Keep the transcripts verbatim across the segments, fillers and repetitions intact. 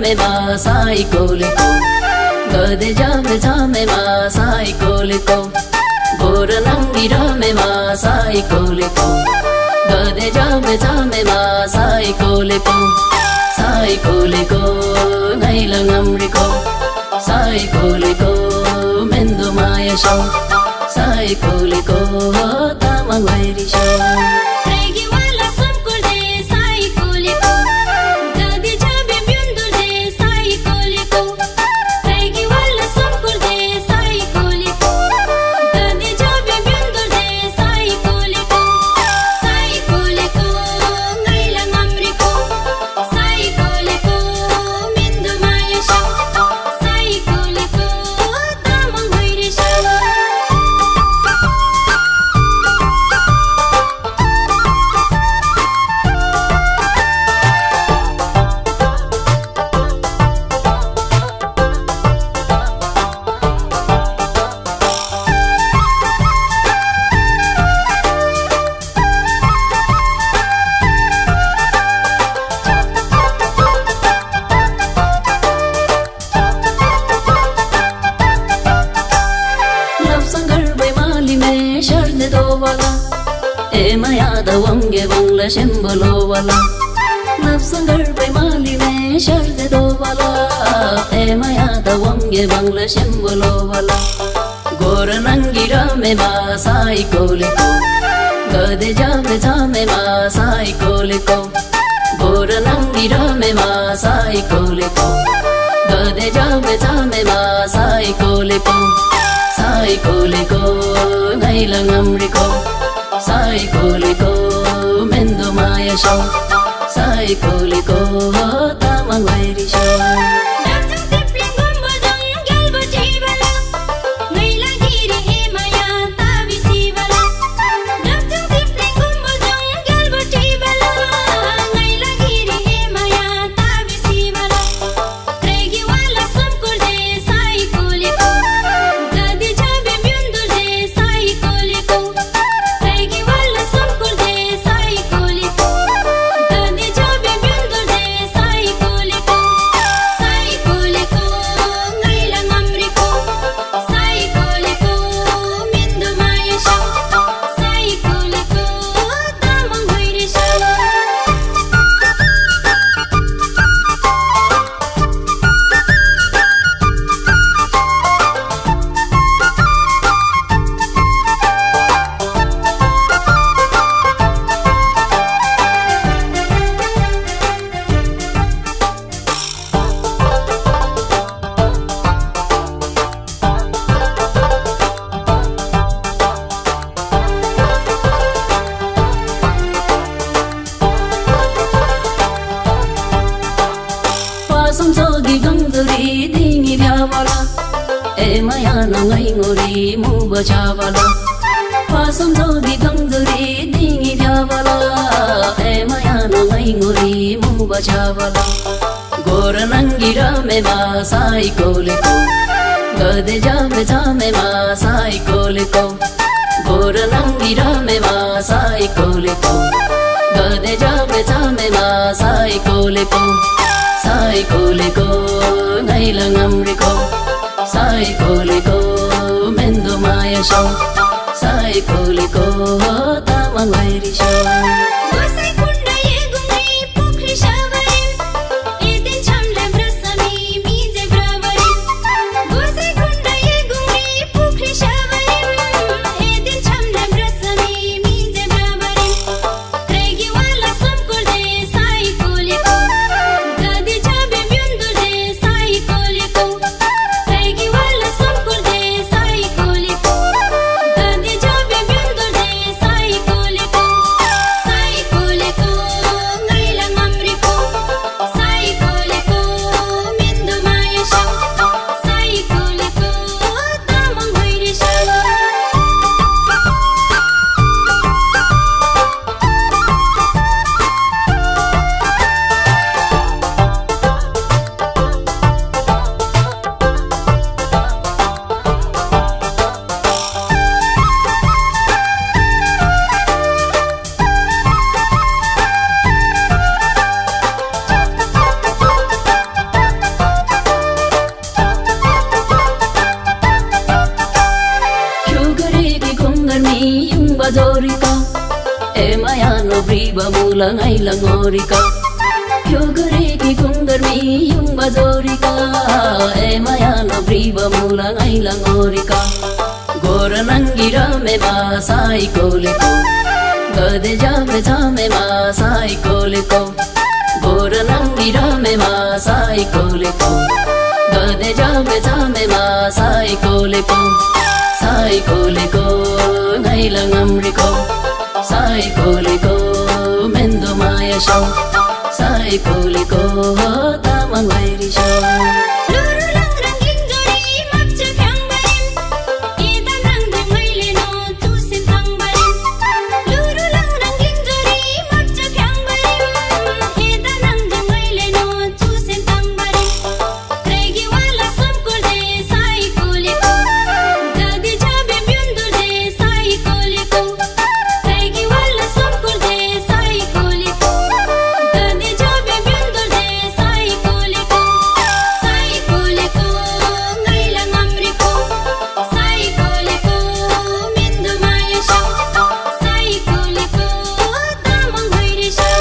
jame ma sai koliko gade jame jame ma sai koliko bor nangi rame ma sai koliko gade jame jame ma sai koliko sai koliko naila ngamriko sai koliko mendo maya shaw sai koliko tamang wairi shaw Wange bangla shembolo wala nafsangar bai mali me sharde do wala e maya da wange bangla shembolo wala gor nangira me ma sai koliko gade jame jame ma sai koliko gor nangira me ma sai koliko gade jame jame ma sai koliko sai koliko naila ngamriko sai koliko mendo maya shaw sai koliko tamang wairi shaw Chavala pasam jogi gangduri dingi javala e maya na ngai ngori mu bachavala gor nangira me ma sai koliko gade jame jame ma sai koliko gor nangira me ma sai koliko gade jame jame ma sai koliko sai koliko naila ngamriko sai koliko mendo maya shaw sai koliko tamang wairi shaw Koliko maya no briba mula ngai la ngorika Kyogare ki kungarmi yung bazorika E maya no briba mula ngai la ngorika Gora nangira me ma sai koliko Gade jame jame ma sai koliko Gora nangira me ma sai koliko Gade jame jame ma sai koliko Sai koliko ngai la ngamriko Sai koliko mendo maya show Sai koliko tamang wairi show Luru lang ranging jori mapcha kyang barim Ida nang de maile no tusin tang barim Luru lang ranging jori mapcha kyang barim Ida nang de maile no tusin tang barim Regi wala samkur de sai koliko Gadi jabe byundur de sai koliko Regi wala samkur de sai koliko Gadi jabe byundur de sai koliko Sai koliko ngai lang amriko Sai koliko mindu maya show Sai koliko tamang hoiri show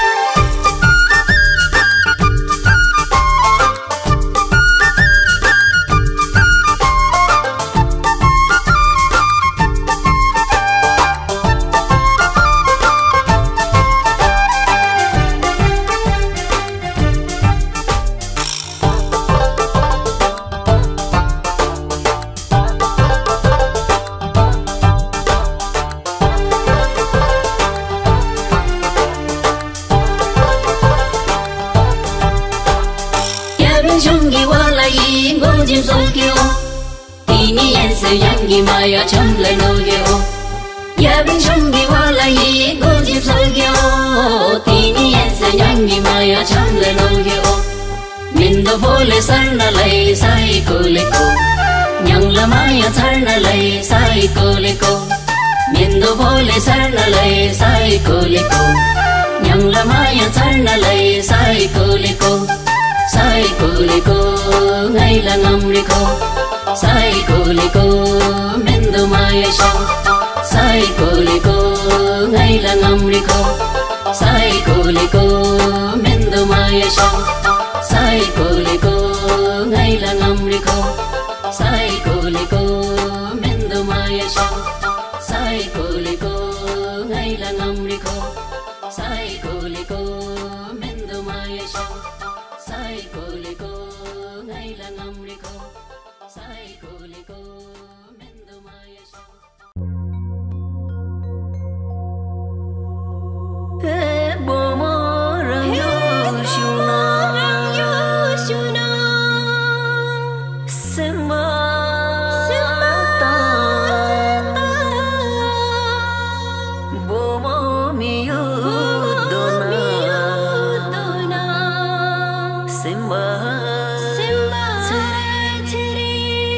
Yabin shungi wala yi ngojim solkyo Tini yense yangi maya chamle nogyo Yabin shungi wala yi ngojim solkyo Tini yense yangi maya chamle nogyo Mindo bole sarna lay sai koliko Nyangla maya sarna lay sai koliko Mindo bole sarna lay sai koliko Nyangla maya sarna lay sai koliko Sai koliko ngai lang amriko Sai koliko mendo maya show Sai koliko ngai lang amriko Sai koliko mendo maya show Sai koliko ngai lang amriko Sai koliko mendo maya show Sai koliko ngai lang amriko Sai koliko mendo maya show Sai koliko ngai lang amriko Sai koliko mendo maya show He bomo rang yoshuna Rang yoshuna Semba Semba bomo miyu dona Dona Semba Simba chiri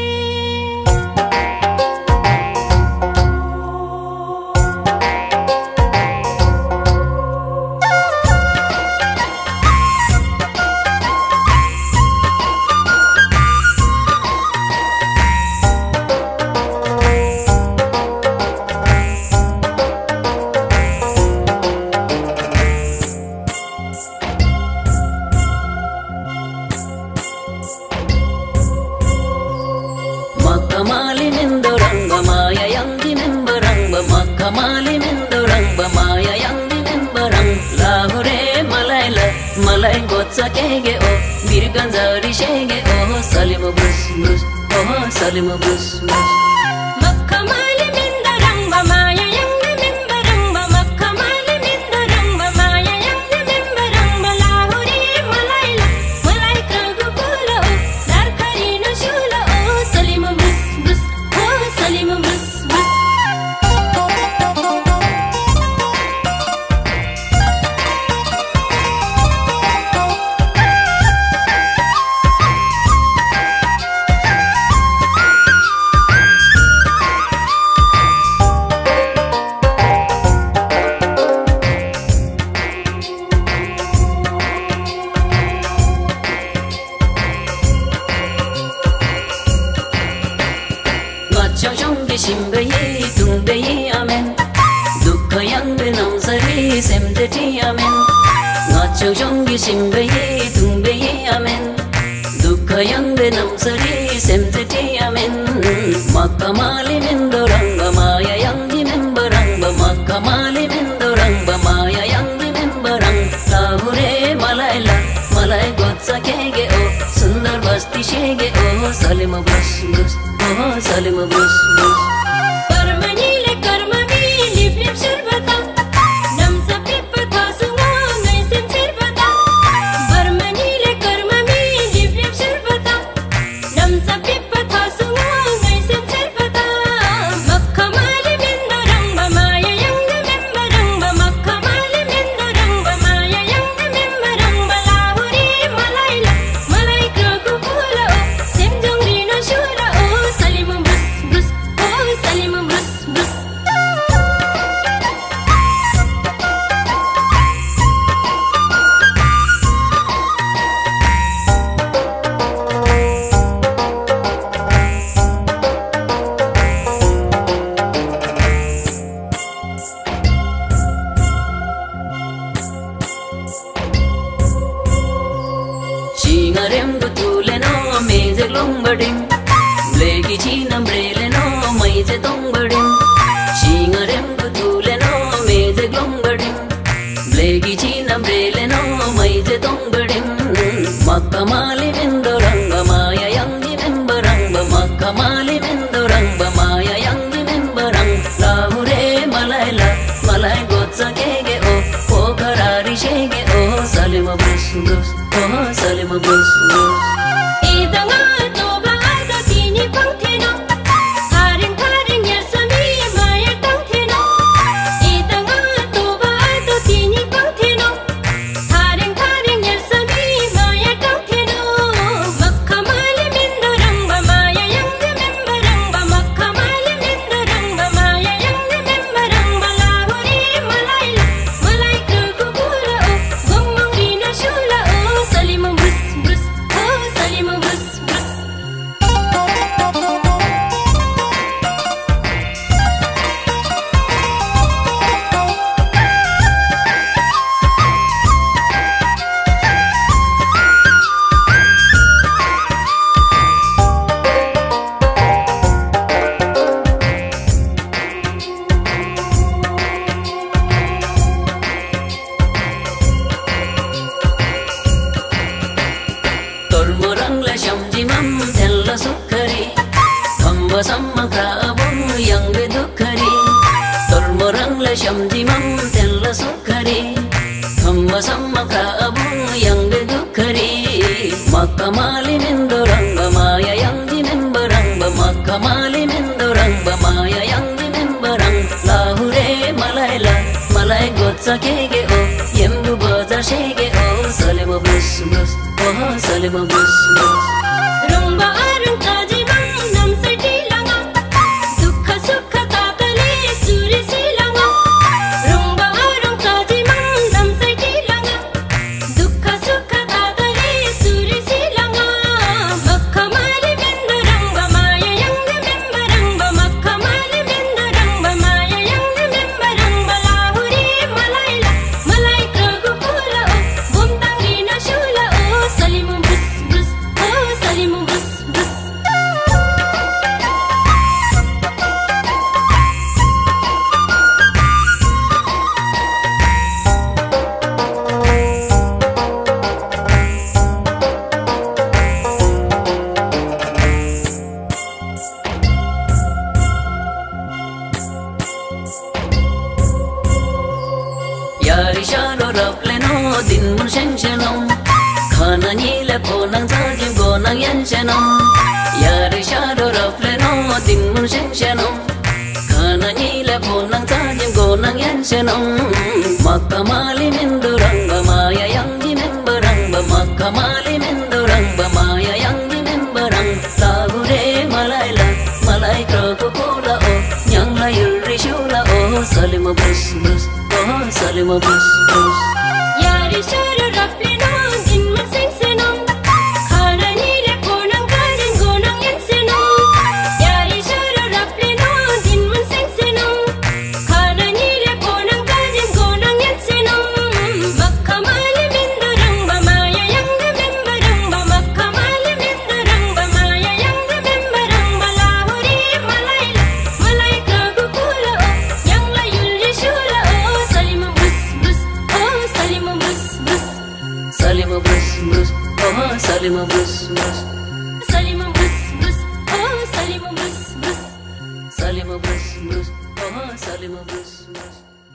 Makamali mindo rangba maya yangi memba rangba Makamali mindo rangba maya yangi memba rang Lahore malayla malay gotsa kege o Birganzari shege o Salimu brus brus oh Salimu brus brus Makamali minda rangba maya yangi mimba rangba Makamali minda rangba maya yangi mimba rangba Lahore malayla malay kragu pula o Darkari no shula o Salimu brus brus oh Salimu brus brus Shimbe ye tumbe ye amen Dukha yang be nam sa 샘대티 아멘 나초종기 심베이 둥베이 아멘 두카양베 남서리 샘대티 아멘 마카말리 멘도랑바 마야 양지 멤버랑바 마카말리 멘도랑바 마야 양지 멤버랑 लाहुरे मलाइला मलाई गोच्छ केगे ओ सुन्दर बस्ती शेगे ओ सलिम ब्रस ब्रस ओ सलिम ब्रस ब्रस परमनीले कर्ममी लिप लिप सुरबता नम्स पिप थासुङो नैसिम सिरबता परमनीले कर्ममी लिप लिप सुरबता नम्स पिप थासुङो नैसिम सिरबता मक्खमाले मिन्दरंग माया यंग मेम्बरंग मक्खमाले मिन्दरंग माया यंग मेम्बरंग लाहुरे मलाइला मलाई क्रगु पुला ओ सेमजोङ रिनो शुला ओ सलिम ब्रस ब्रस ओ सलिम ब्रस ब्रस Chingarem gutuleno meze lombadim Blegi chinam breleno maize tombadim Chingarem gutuleno meze lombadim Blegi chinam breleno maize tombadim Makkamali mendoranga maya yangi membaranga Makkamali mendoranga maya yangi membarang Lahure malaila malai gotsa kege o Pokarari shege o Salima brus brus oh Salima brus brus Idanga toba ada tini pangtheno Haring haring yasami maya tangtheno Idanga toba ada tini pangtheno Haring haring yasami maya tangtheno Makkamali mindoranga maya yang membaranga Makkamali mindoranga maya yang membaranga Lahore malaila malai krugu pura o Gommang rina shula o Salim brus brus oh Salim brus brus Tormorangla shamjimam tella sukkari Thamba samma krabum yangbe dukkari Tormorangla shamjimam tella sukkari Thamba samma krabum yangbe dukkari Makkamali mendoranga maya yangi membaranga Makkamali mendoranga maya yangi membarang Lahure malaila malai gotsa kege o Yembu baza shege o Salima brus brus oh Salima brus brus Rumba arung tajimang namsati langa Dukha sukha tatale suri silanga Rumba arung tajimang namsati langa Dukha sukha tatale suri silanga Makkamali mendaranga maya yang membaranga Makkamali mendaranga maya yang membaranga Lahure malaila malai kragu pula o Gomtang rina shula o Salim brus brus oh Salim brus brus Yari shalo rapleno din mun shenchenom Khana nile ponang tajim gonang yanshenom Yari shalo rapleno din mun shenchenom Khana nile ponang tajim gonang yanshenom Makkamali mendoranga maya yangi membaranga Makkamali mendoranga maya yangi membarang Lahure malaila malai krogo pula o Nyangla yurri shula o Salima brus brus oh Salima brus brus Yari shara rapleno din man sing senom Khana nile ponang tajim gonang yansenom Yari shara rapleno din man sing senom Khana nile ponang tajim gonang yansenom Salima bus bus Salima bus bus oh Salima bus bus Salima bus bus oh Salima bus bus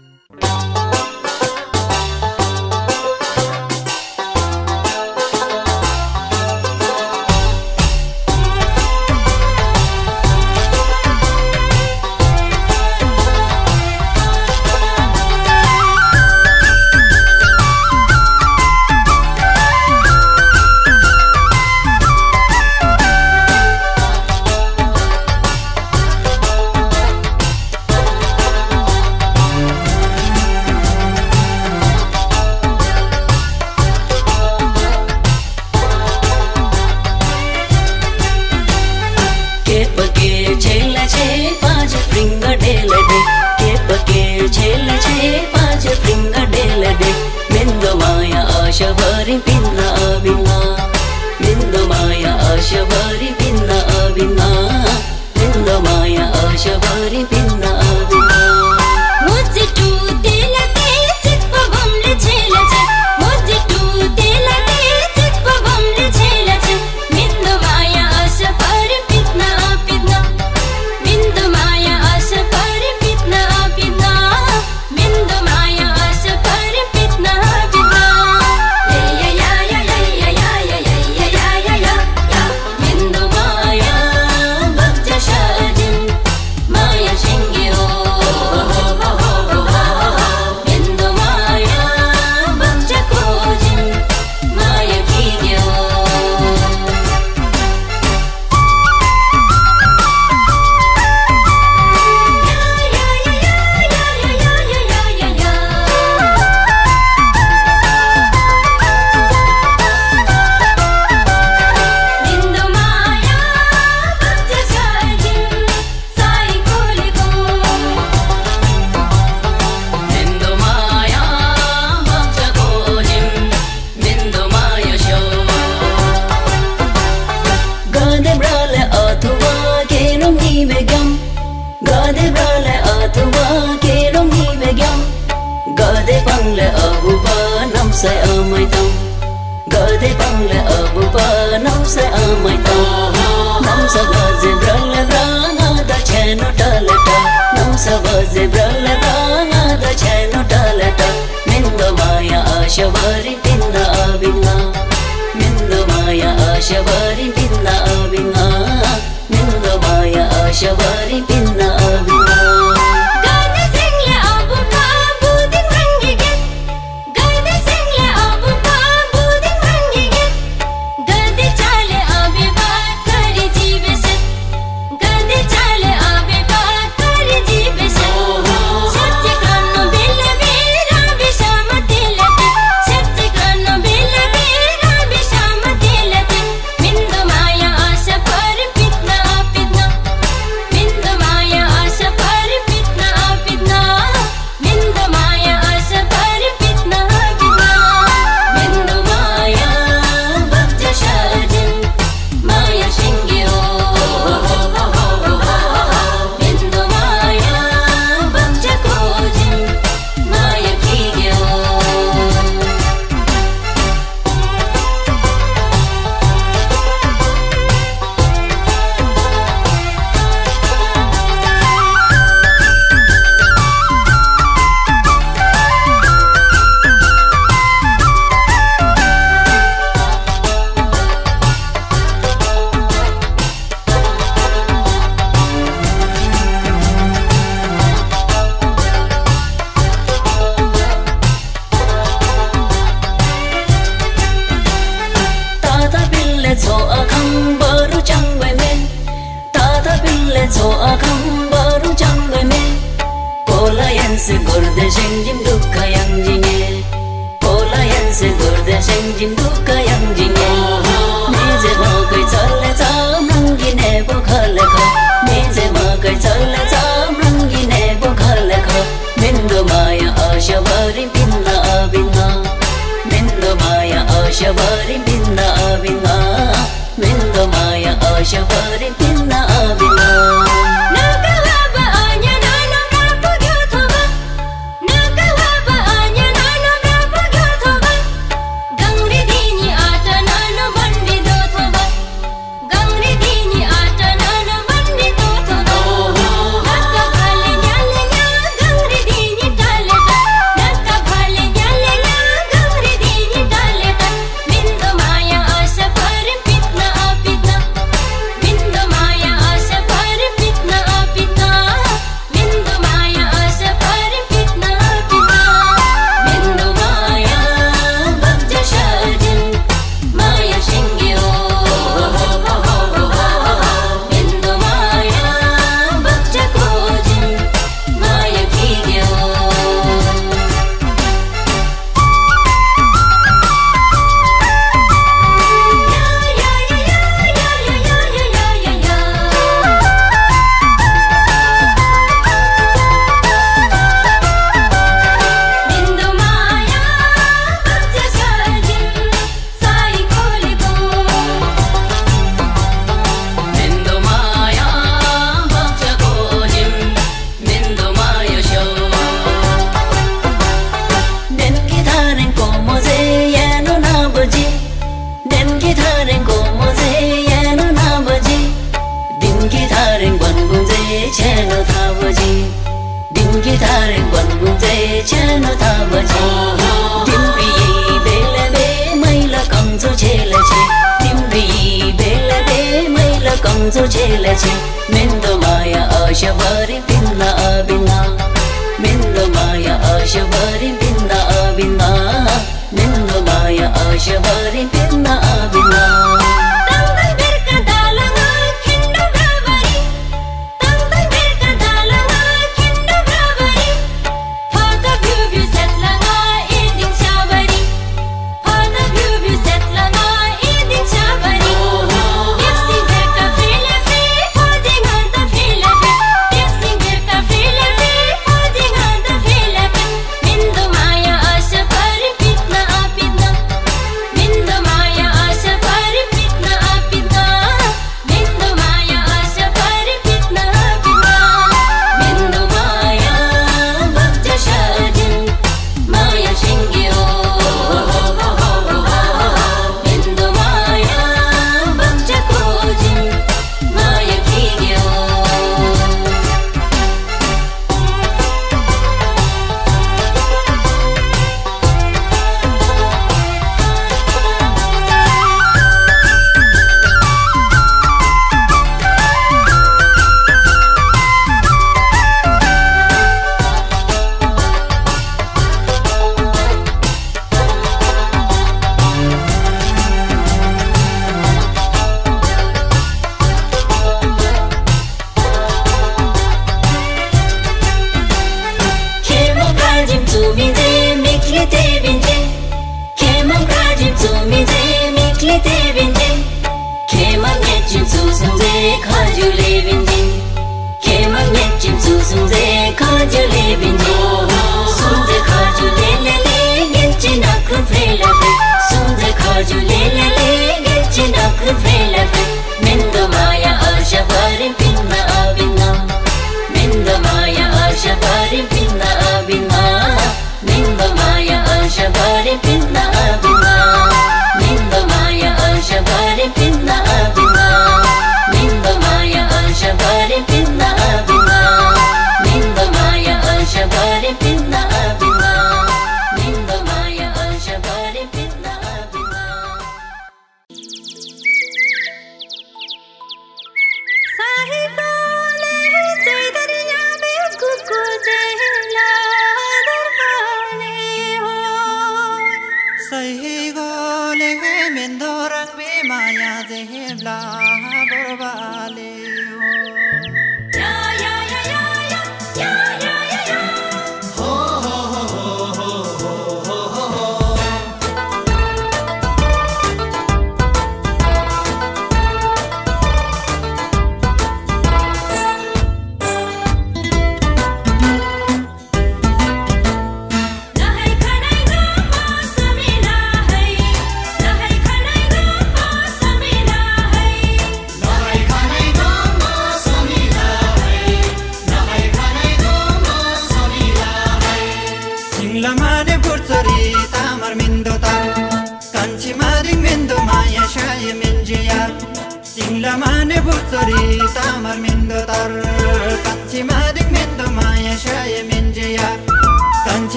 Pinna abina Mindo maya asha bari pinna abina Mindo maya asha bari pinna abina Mujhe toode lage chikpa bamle chhela che Mujhe toode lage chikpa bamle chhela che Mindo maya asha bari pinna abina Mindo maya asha bari pinna abina Mindo maya asha bari pinna abina Sai amai tông gade bangle abu pa nam sai amai tông nam sa gaze bralle branga da cheno talata nam sa gaze bralle branga da cheno talata mindo maya asha bari pinna abina mindo maya asha bari pinna abina mindo maya asha bari pinna abina Senjim duka yang jinge Pola yang segurde senjim duka yang jinge Nize bagai chale cham rangi nebo khale kha Nize bagai chale cham rangi nebo khale kha Mindo maya asha bari pinna abina Mindo maya asha bari pinna abina Mindo maya asha bari pinna abina Gangri dini ata nana guitar बन्बुजे छेनो ताबजे तिम्री बेले बे मैला कमजो छेले छे तिम्री बेले बे मैला कमजो छेले छे मिन्दो माया आशभरि पिन्ना अबिना मिन्दो माया आशभरि पिन्ना अबिना मिन्दो माया आशभरि पिन्ना अबिना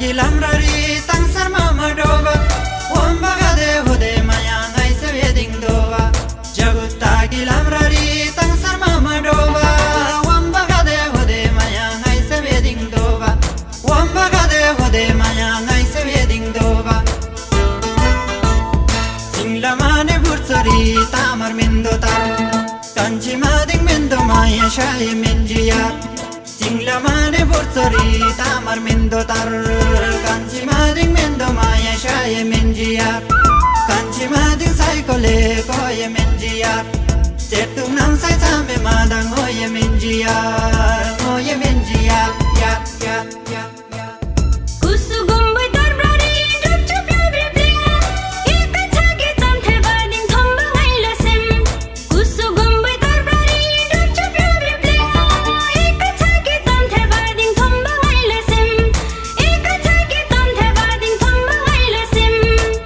Lamrari tang sarma madoba, wamba gade hode maya ngai se veding do. mading mendo maya shay menjiya singla mane bortsori tamar mendo tar kanchi mading mendo maya shay menjiya kanchi mading sai kole koye menjiya cetung nam sai tame madang oye menjiya oye menjiya ya ya ya ya kusugum bai darbrari drup chup ya bring eka chage tam the bading thamba ngaila sem kusugum bai darbrari drup chup ya bring eka chage tam the bading thamba ngaila sem eka chage tam the bading thamba ngaila sem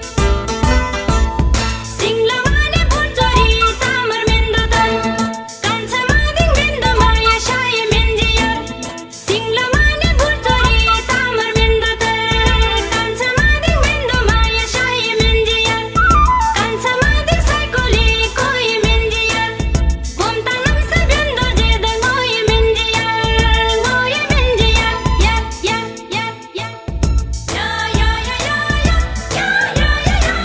singla mane borchori tamar mendo tan kancha mading mendo maya shay menjiya singla mane borchori tamar mendo tan kancha mading mendo maya shay menjiya kancha mading sai koli koi menjiya komta nam sa bendo je da ngoi menjiya ngoi menjiya ya ya ya ya ya ya ya ya ya ya ya ya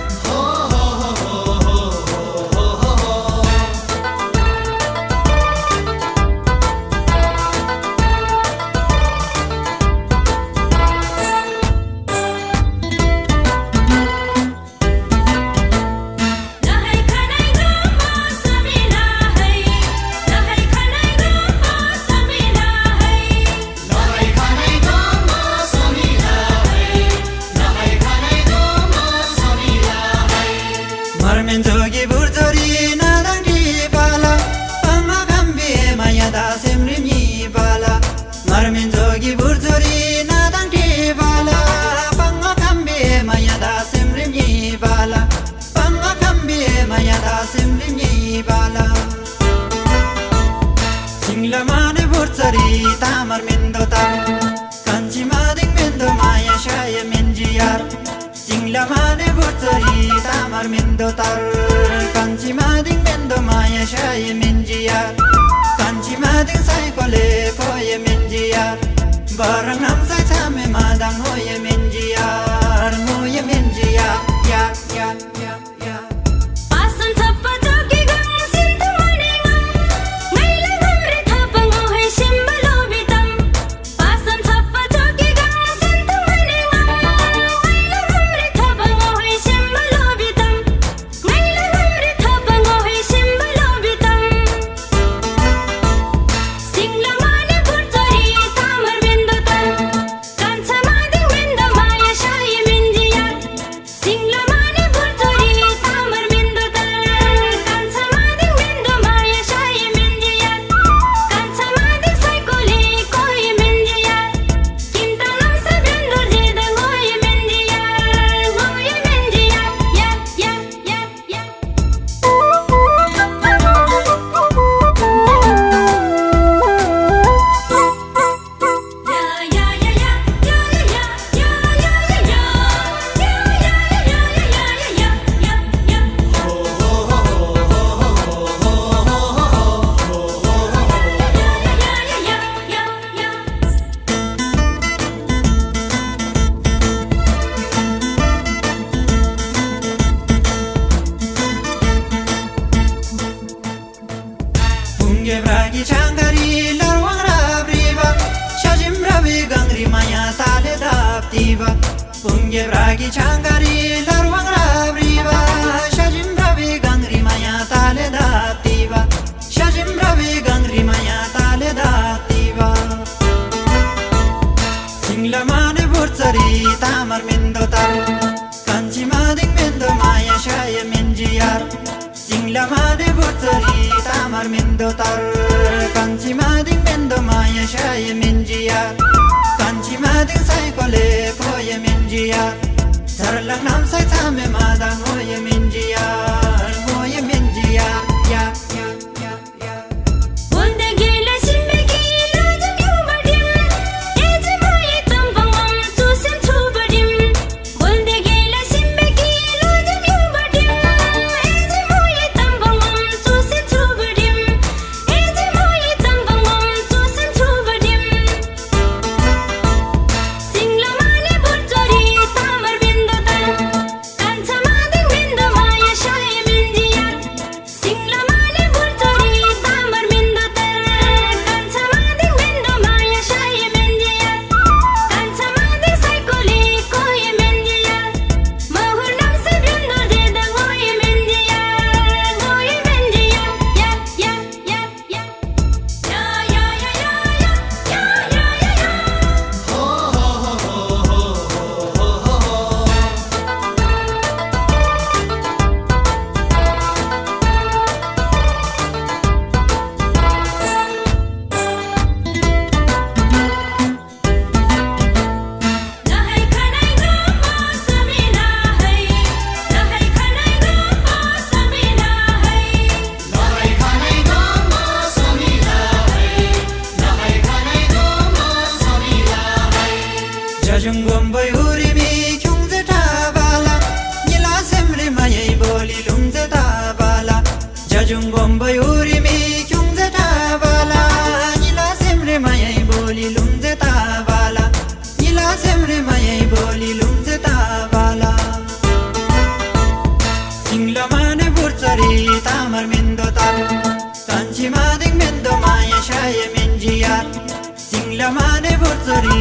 Lahai khanai go mosami lahai lahai khanai go mosami lahai lahai khanai go mosami lahai lahai khanai go mosami lahai marmen jogi burjori nadang di bala pama gambi maya da semri ni bala marmen jogi burjori nadang di bala pama gambi maya da semri ni bala pama gambi maya da semri ni bala singla mane burjori tamar mendo tar kanchi mading mendo maya shay menjiyar singla mane bortsori tamar mendo tar kanchi mading mendo maya shay menjiyar kanchi mading sai kole koye menjiyar barang nam sai chame madang hoye menjiyar hoye menjiyar ya ya ya ya pasan thappa jogi gang sintu manengam ngaila gamre thapang ohai simbalo bitam pasan thappa jogi gang sintu manengam ngaila gamre thapang ohai simbalo bitam ngaila gamre thapang ohai simbalo bitam singla mane borchori tamar mendo tan kancha mading mendo maya shay menjiya singla mane borchori tamar mendo tan kancha mading mendo maya shay menjiya kancha mading sai koli koi menjiya kinta nam sa bendo je da ngoi menjiya ngoi menjiya ya ya ya ya ya ya ya ya ya ya ya ya ya ya ya ya ya Bunge bragi changari larwang rabriba shajim rabi gangri maya tale daptiba bunge bragi changari larwang rabriba shajim rabi gangri maya tale daptiba shajim rabi gangri maya tale daptiba singla mane bortsari tamar mendo tar kanchi mading mendo maya shay menjiyar singla mane bortsori tamar mendo tar kanchi mading mendo maya shay menjiyar kanchi mading sai kole koye menjiyar sarlang nam sai tame madang hoye menjiyar hoye menjiyar ya ya ya ya Wanda gila simbe gila jam yubadim Eje mai tambang om tusim tubadim Wanda gila simbe gila jam yubadim Eje mai tambang om tusim tubadim Eje mai tambang om tusim tubadim singla mane borchori tamar mendo tan kancha mading mendo maya shay menjiya singla mane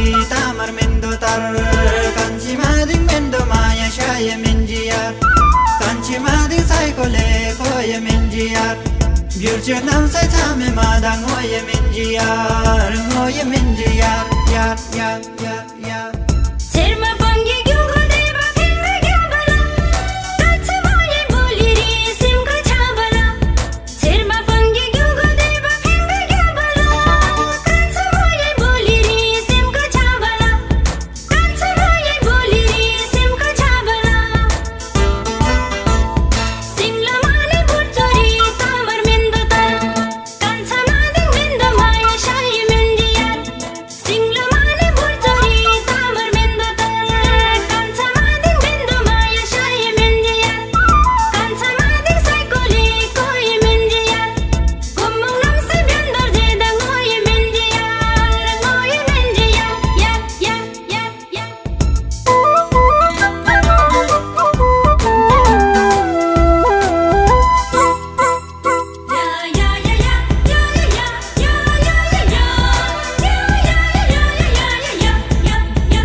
tamar mendo tar kanchi mading mendo maya shaya menjiar kanchi mading sai kole koye menjiar Birche nam sai chame madang oye menjiar oye menjiar yar yar yar yar Terma pangi gyugo deba kenga gyabala Tatsa moye boliri simka chabala Terma pangi gyugo deba kenga gyabala Tatsa moye boliri simka chabala Tatsa moye boliri simka chabala Singla mane burchori tamar mendo tar Kansa mading mendo maya shayi mendiyar Singla mane burchori tamar mendo tar Kansa mading mendo maya shayi mendiyar Kansa mading saikoli koyi mendiyar Gomong nam se bendor jeda ngoyi mendiyar Ngoyi mendiyar Yak yak yak yak Ya ya ya ya ya ya ya ya ya ya ya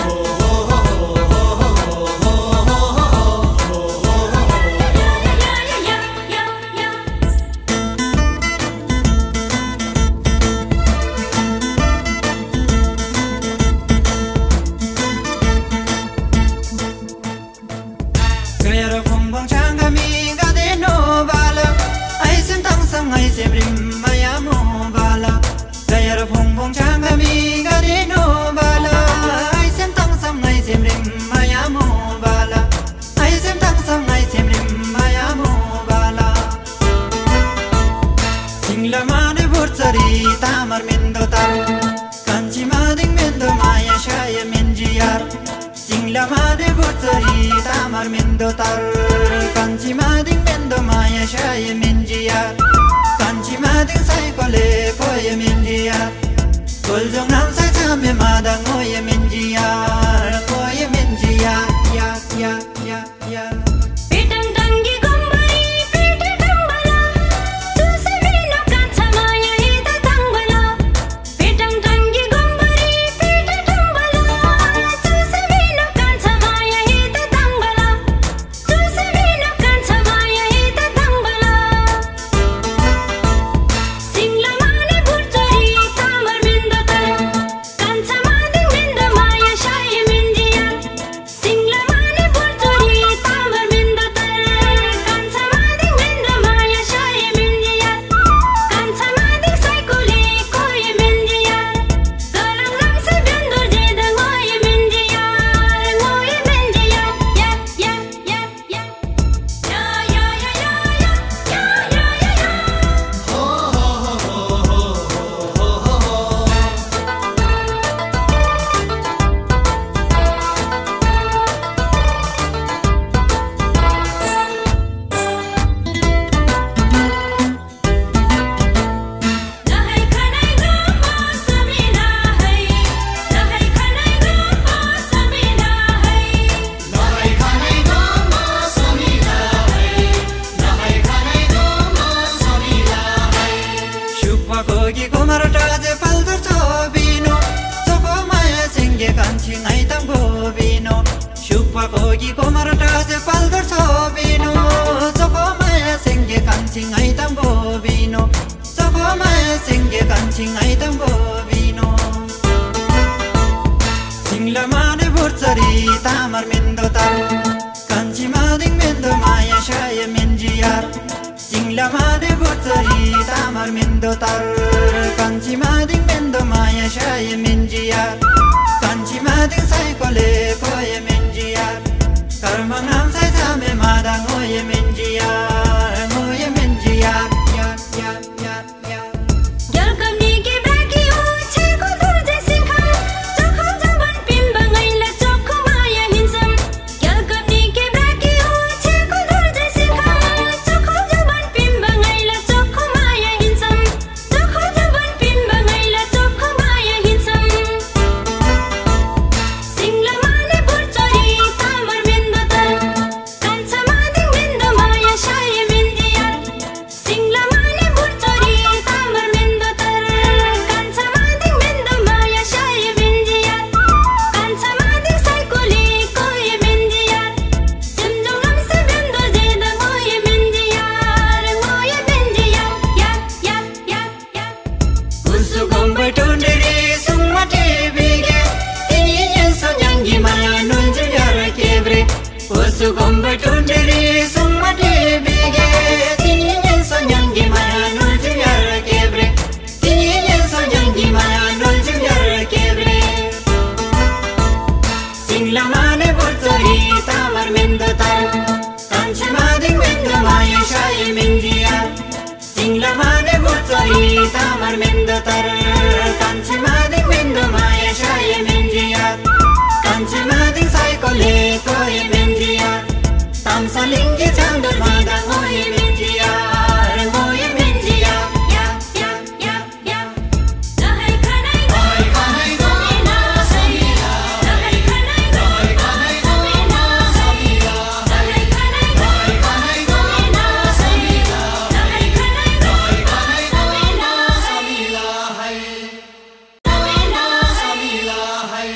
Kayara kumbang changa mi gade no bala ai sem tang sang ai sem rim maya mo bala Kayara kumbang changa mi gade no bala ai sem tang sang ai sem rim maya mo bala ai sem tang sang ai sem rim maya mo bala Singla mane burchari tamar mendo tar kanchi mading mendo maya shaya menjiar Singla mane burchari tamar mendo tar kanchi mading mendo maya shaya menjiar kanchi mading sai kole koye menjiar koljong nam sai chame madang oye menjiar koye menjiar ya ya ya ya Pitang tangi gombari pita tangbala Tusa mino kansa maya hita tangbala Pitang tangi gombari pita tangbala Tusa mino kansa maya hita tangbala Tusa mino kansa maya hita tangbala Singla mane burchori tamar mendo tar Kansa mading mendo maya shayi mendiyar Singla mane burchori tamar mendo tar Kansa mading mendo maya shayi mendiyar Kansa mading saikoli koye mendiyar Galang nam se bendor jeda ngoye mendiyar Ngoye mendiyar Yak yak yak yak Ya ya ya ya ya Ya ya ya ya Lahai khanai gamba samina hai Lahai khanai gamba samina hai Lahai khanai gamba samina hai Lahai khanai gamba samina hai Shukpa kogi komarata je paldur chobino Soko maya singge kanchi ngai tam gobino Shukpa kogi komarata je paldur chobino Soko maya singge kanchi ngai tam gobino Soko maya singge kanchi ngai tam gobino Singla mane burchari tamar mendo tar kanchi mading mendo maya shaya menjiar Singla mane burchari tamar mendo tar kanchi mading mendo maya shaya menjiar kanchi mading sai kole koye menjiar karma nam sai chame madang oye menjiar oye menjiar ya ya ya ya Gyalkam ni ki braki o cheko durje sikha Chokho jaban pimba ngaila chokho maya hinsam Gyalkam ni ki braki o cheko durje sikha Chokho jaban pimba ngaila chokho maya hinsam Chokho jaban pimba ngaila chokho maya hinsam Singla mane burchori tamar mendo tar Kansa mading mendo maya shayi mendiyar Singla mane burchori mendo tar kanchi mading mendo maya shaye menjia kanchi mading sai ko le ko e menjia tamsa lingi chanda mada hoye menjia hoye menjia ya ya ya ya dahai khanai dahai khanai samina samina dahai khanai dahai khanai samina samina dahai khanai dahai khanai samina samina dahai khanai dahai khanai samina samila hai samina samila hai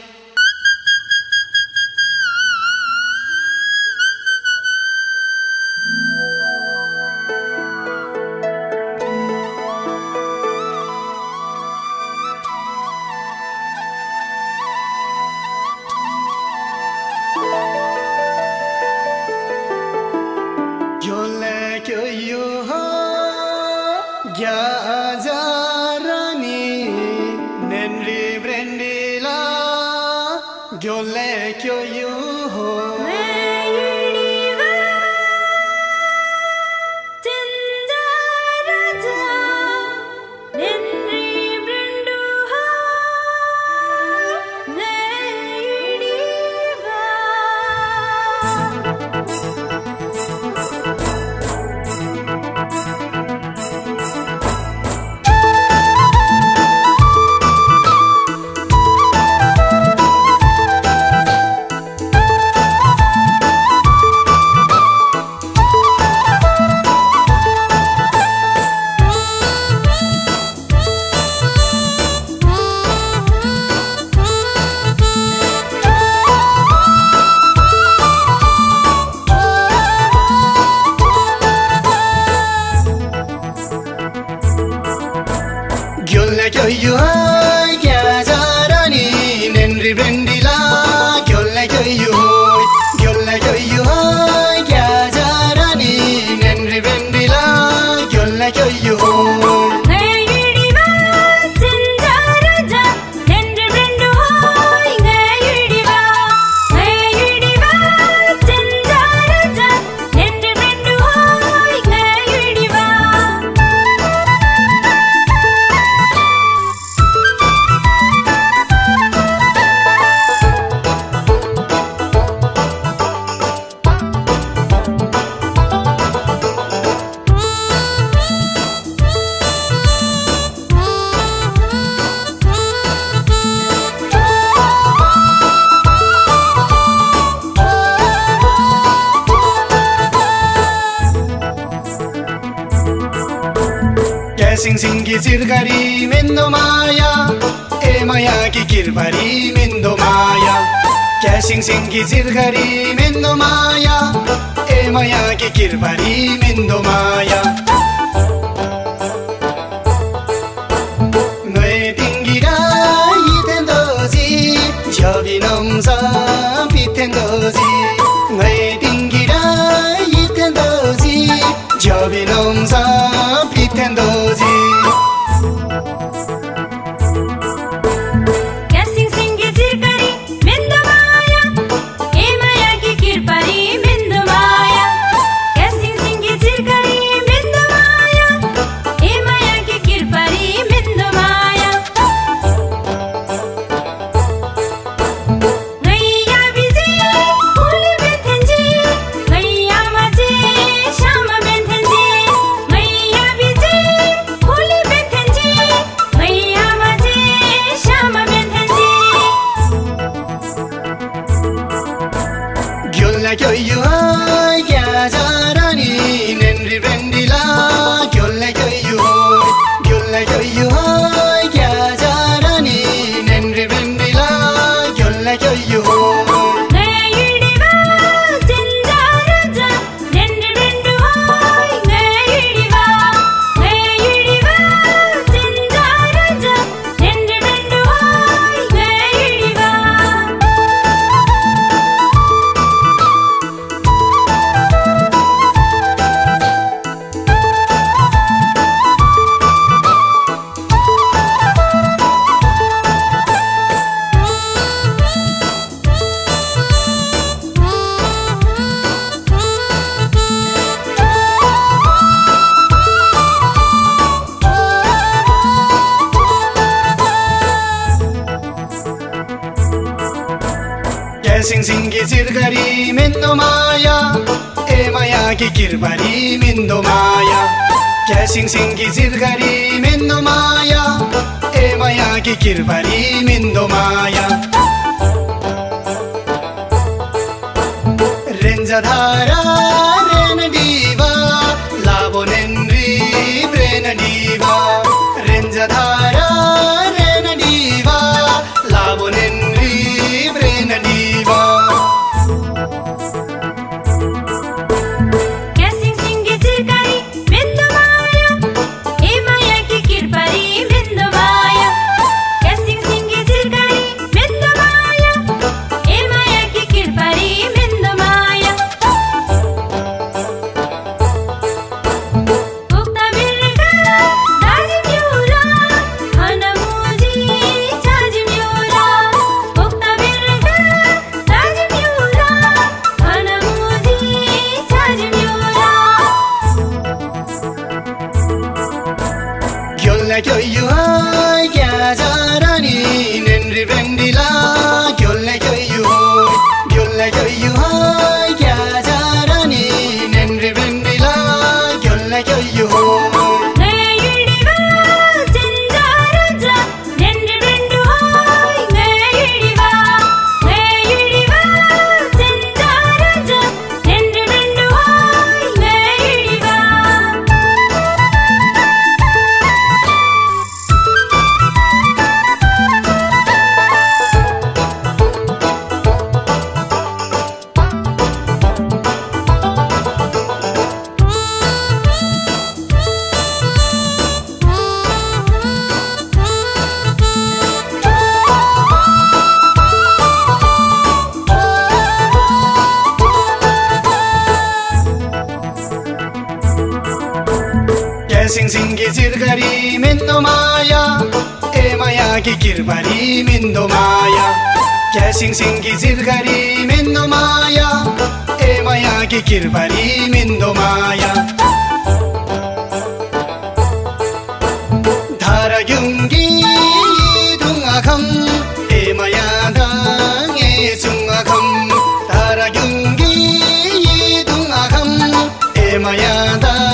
Sing sing ki cirkari mendo maya e maya ki kirpari mendo maya kya sing sing ki cirkari mendo maya e maya ki kirpari mendo maya ngai tingira iten doji jobi nomsa piten doji ngai tingira iten doji jobi nomsa piten doji 싱싱기 지르가리 멘도마야 에마야기 길바리 멘도마야 싱싱기 지르가리 멘도마야 에마야기 길바리 멘도마야 렌자다라 레나디바 라보넨리 브레나디바 렌자다라 레나디바 라보넨리 브레나디바 싱싱기 지르가리 멘도마야 에마야기 길바리 멘도마야 싱싱기 지르가리 멘도마야 에마야기 길바리 멘도마야 다라경기 둥아감 에마야당의 중아감 다라경기 둥아감 에마야당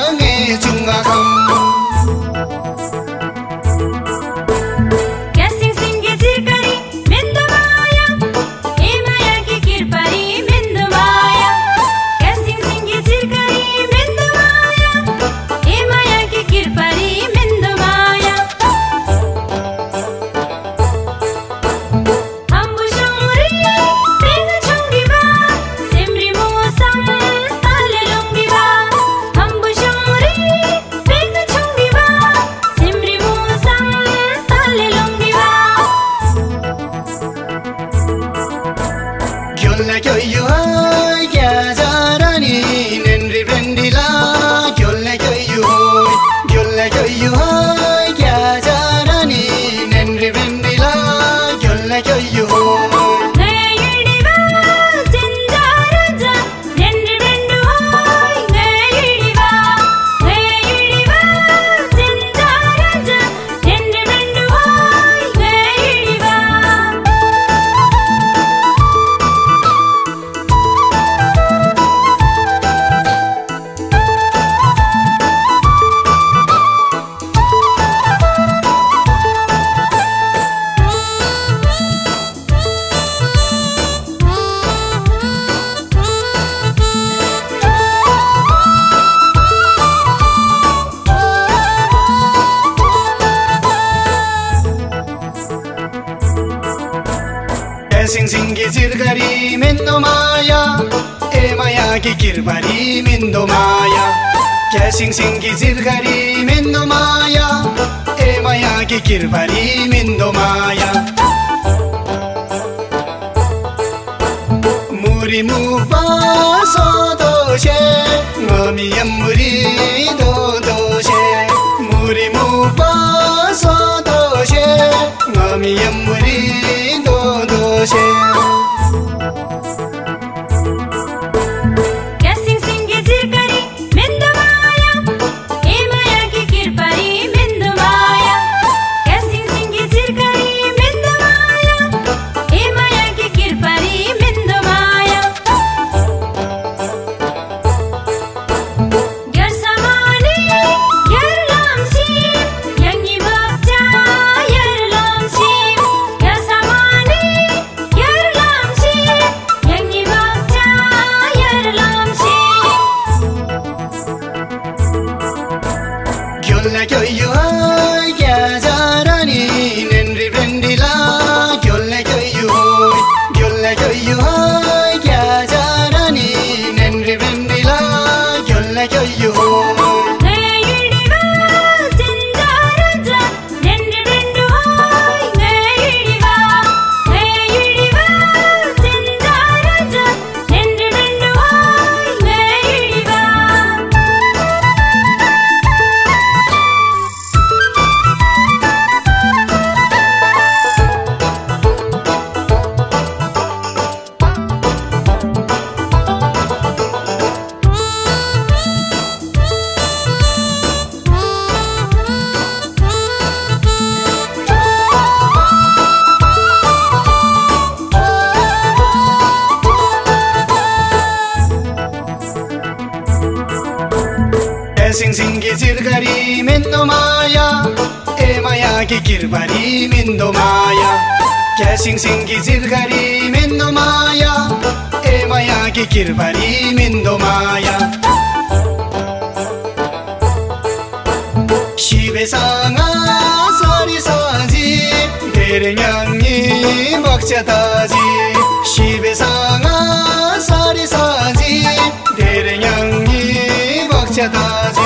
싱싱기 지르가리 멘도마야 에마야기 길바리 멘도마야 싱싱기 지르가리 멘도마야 에마야기 길바리 멘도마야 무리 무바서 도셰 머미연 무리 도도셰 무리 무바서 도셰 머미연 무리 도도셰 싱싱기 지르가리 멘도마야 에마야기 길바리 멘도마야 싱싱기 지르가리 멘도마야 에마야기 길바리 멘도마야 zirgari mendo maya e maya ki kirbari mendo maya kya sing sing ki zirgari mendo maya e maya ki kirbari mendo maya shibe sanga sari saji dere nyangni bakcha taji shibe sanga sari saji dere nyangni bakcha taji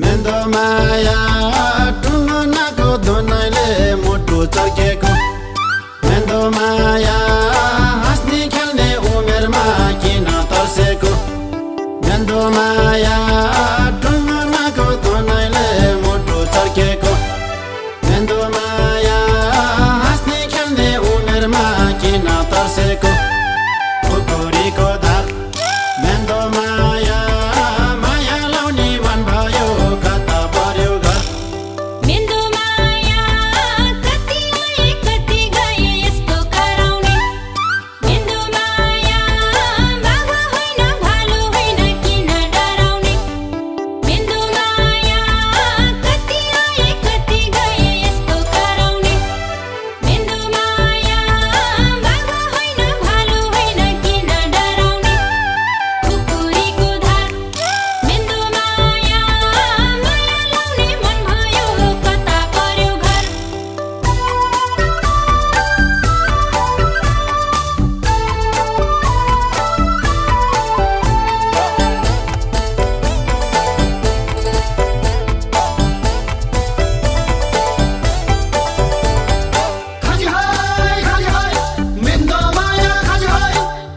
मेन्दो माया टुङ्गनाको धुनाइले मुटु चर्केको मेन्दो माया हाँस्ने खेल्ने उमेरमा किन तर्सेको मेन्दो माया टुङ्गनाको धुनाइले मुटु चर्केको मेन्दो माया हाँस्ने खेल्ने उमेरमा किन तर्सेको खुकुरीको धार मेन्दो माया माया लाउने मन भयो कता पर्यो घर मेन्दो माया कति आए कति गए यस्तो कराउने मेन्दो माया बाघ होइन भालु होइन किन डराउने मेन्दो माया कति आए कति गए यस्तो कराउने मेन्दो माया बाघ होइन भालु होइन किन डराउने खुकुरीको धार मेन्दो माया माया लाउने मन भयो कता पर्यो घर खाजी हाय खाजी हाय मेन्दो माया खाजी हाय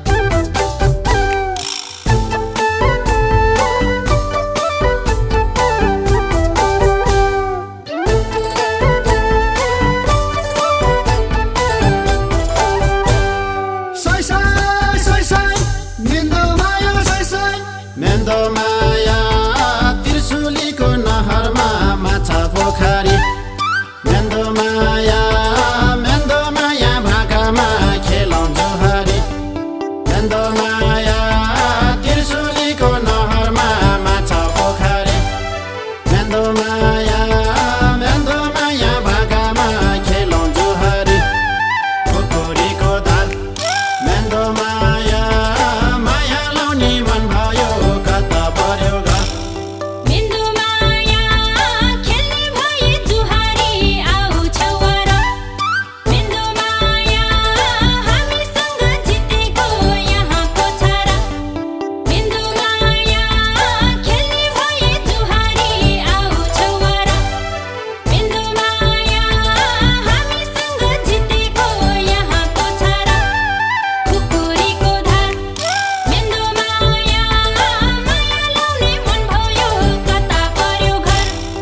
सोय सोय सोय सोय मेन्दो माया सोय सोय मेन्दो माया त्रिशुलीको नहरमा माछा पोखरी मेन्दो माया मेन्दो माया भाकामा खेलाउँछु हरी मेन्दो माया त्रिशुलीको नहरमा माछा पोखरी मेन्दो माया मेन्दो माया भाकामा खेलाउँछु हरी खुकुरीको धार मेन्दो माया माया लाउने मन भयो कता पर्यो घर मेन्दो माया खेल्ने भए जुहारी आऊ छेउर मेन्दो माया हामीसँग जितेको यहाँको छारा मेन्दो माया खेल्ने भए जुहारी आऊ छेउर मेन्दो माया हामीसँग जितेको यहाँको छारा खुकुरीको धार मेन्दो माया माया लाउने मन भयो कता पर्यो घर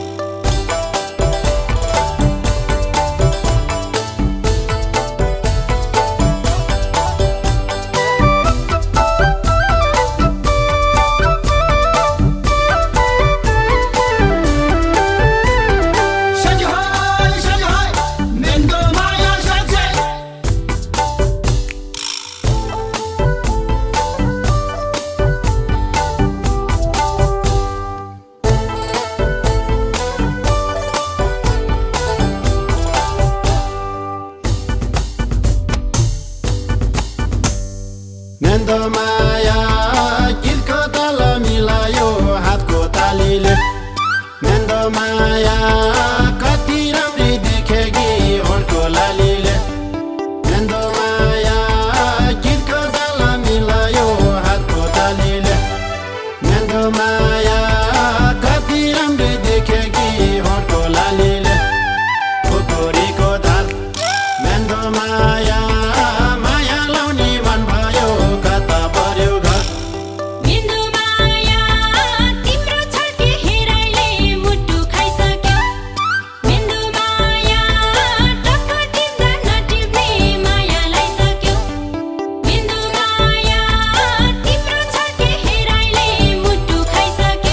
साँझ हाय साँझ हाय मेन्दो माया साँझै मेन्दो माया गीतको ताल मिलायो हातको तालीले मेन्दो माया कति राम्री देखेकी ओठको लालीले मेन्दो माया गीतको ताल मिलायो हातको तालीले मेन्दो माया कति राम्री देखेकी ओठको लालीले खुकुरीको धार मेन्दो माया माया लाउने मन भयो कता पर्यो घर मेन्दो माया तिम्रो छड्के हेराइले मुटु खाइसक्यो मेन्दो माया टक्क टिप्दा नटिप्ने माया लाइसक्यो मेन्दो माया तिम्रो छड्के हेराइले मुटु खाइसक्यो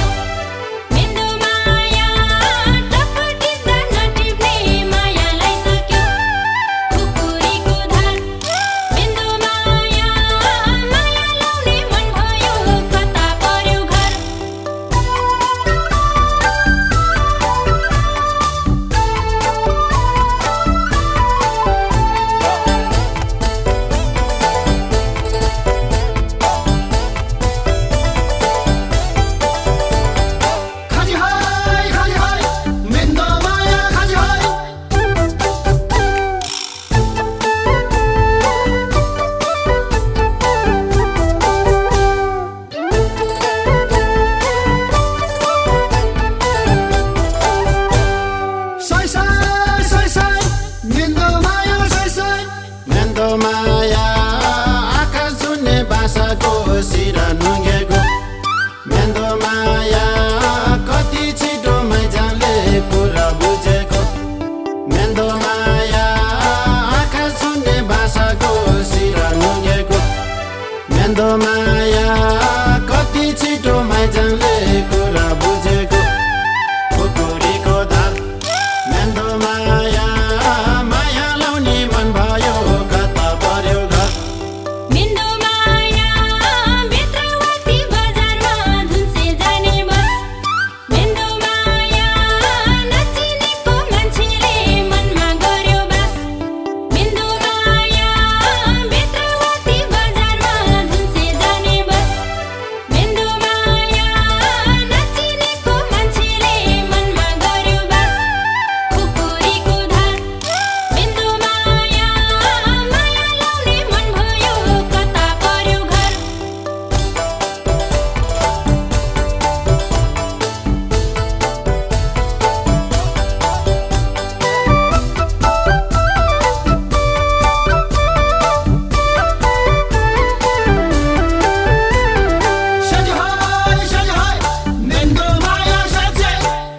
मेन्दो माया कति छिटो माइजनले कुरा बुझेको खुकुरीको धार मेन्दो माया माया लाउने मन भयो कता पर्यो घर मेन्दो माया भित्रवती बजारमा धुन्से जाने बस मेन्दो माया नचिनेको मान्छेले मनमा गर्यो बस मेन्दो माया भित्रवती बजारमा धुन्से जाने बस मेन्दो माया नचिनेको मान्छेले मनमा गर्यो बस खुकुरीको धार मेन्दो माया माया लाउने मन भयो कता पर्यो घर Shanghai, Shanghai, Mendo Maya Shanghai.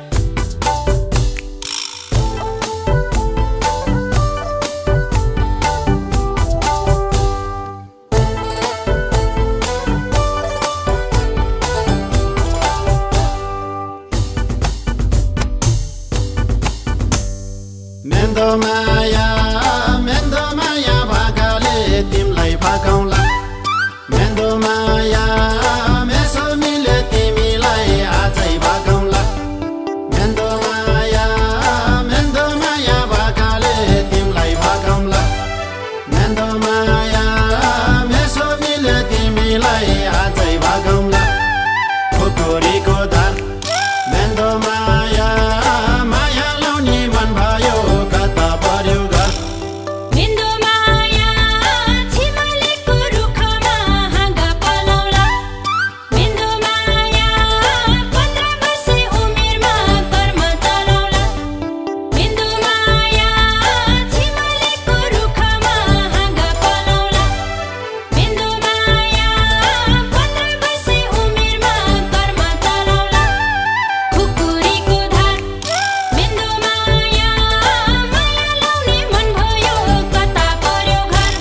मेन्दो माया मेन्दो माया भाकाले तिमलाई फकाउला मेन्दो माया मेसो मिले तिमीलाई आजै भगाउला मेन्दो माया मेन्दो माया भाकाले तिमलाई फकाउला मेन्दो माया मेसो मिले तिमीलाई आजै भगाउला खुकुरीको धार मेन्दो माया माया लाउने मन भयो कता पर्यो घर मेन्दो माया छिमलेको रुखमा हाँगा पलाउला मेन्दो माया पन्ध्र वर्षे उमेरमा कर्म चलाउला मेन्दो माया छिमलेको रुखमा हाँगा पलाउला मेन्दो माया पन्ध्र वर्षे उमेरमा कर्म चलाउला खुकुरीको धार मेन्दो माया माया लाउने मन भयो कता पर्यो घर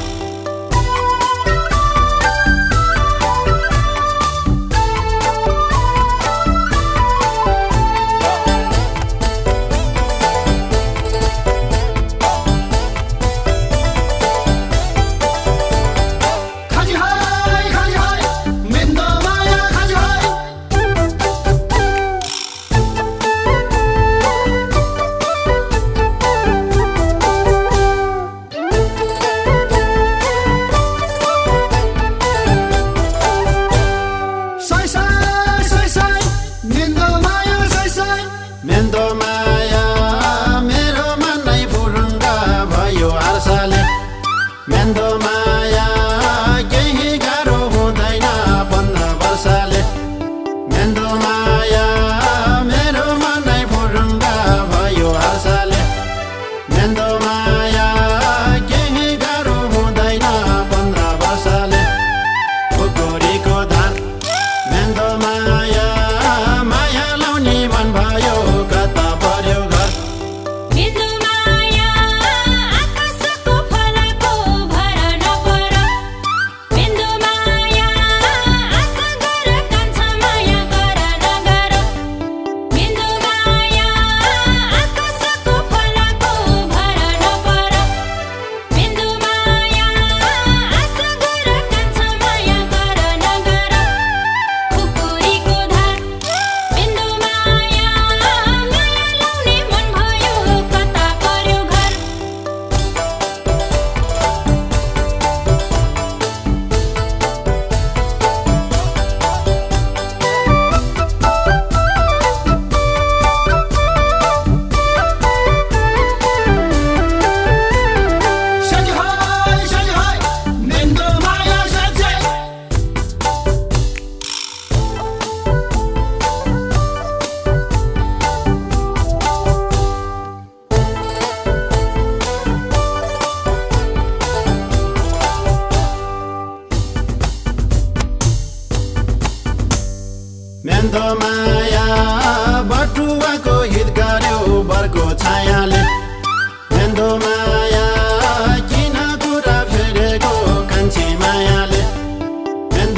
Kaji hai, Kaji hai, Mendo Maya Kaji hai. Sai sai, sai sai, Mendo Maya sai sai. मेन्दो माया मेरो मनै फुरुङ्गा भयो आर्साले मेन्दो माया केही गाह्रो हुँदैन पन्ध्र वर्षले मेन्दो माया मेरो मनै फुरुङ्गा भयो आर्साले मेन्दो माया केही गाह्रो हुँदैन पन्ध्र वर्षले खुकुरीको धार मेन्दो माया माया लाउने मन भयो कता पर्यो घर मेन्दो माया आकाशको फलाको भर नपर मेन्दो माया आशा गर कान्छा माया गर नगर मेन्दो माया आकाशको फलाको भर नपर मेन्दो माया आशा गर कान्छा माया गर नगर खुकुरीको धार मेन्दो माया माया लाउने मन भयो कता पर्यो घर Shanghai, Shanghai, Mendo Maya Shanghai. मेन्दो माया बटुवाको हित गर्यो बरको छायाले मेन्दो माया किन कुरा फेरेको कान्छी मायाले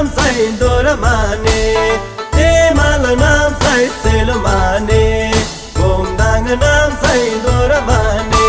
nam say dora mane te mal nam say selo mane bom dang nam say dora mane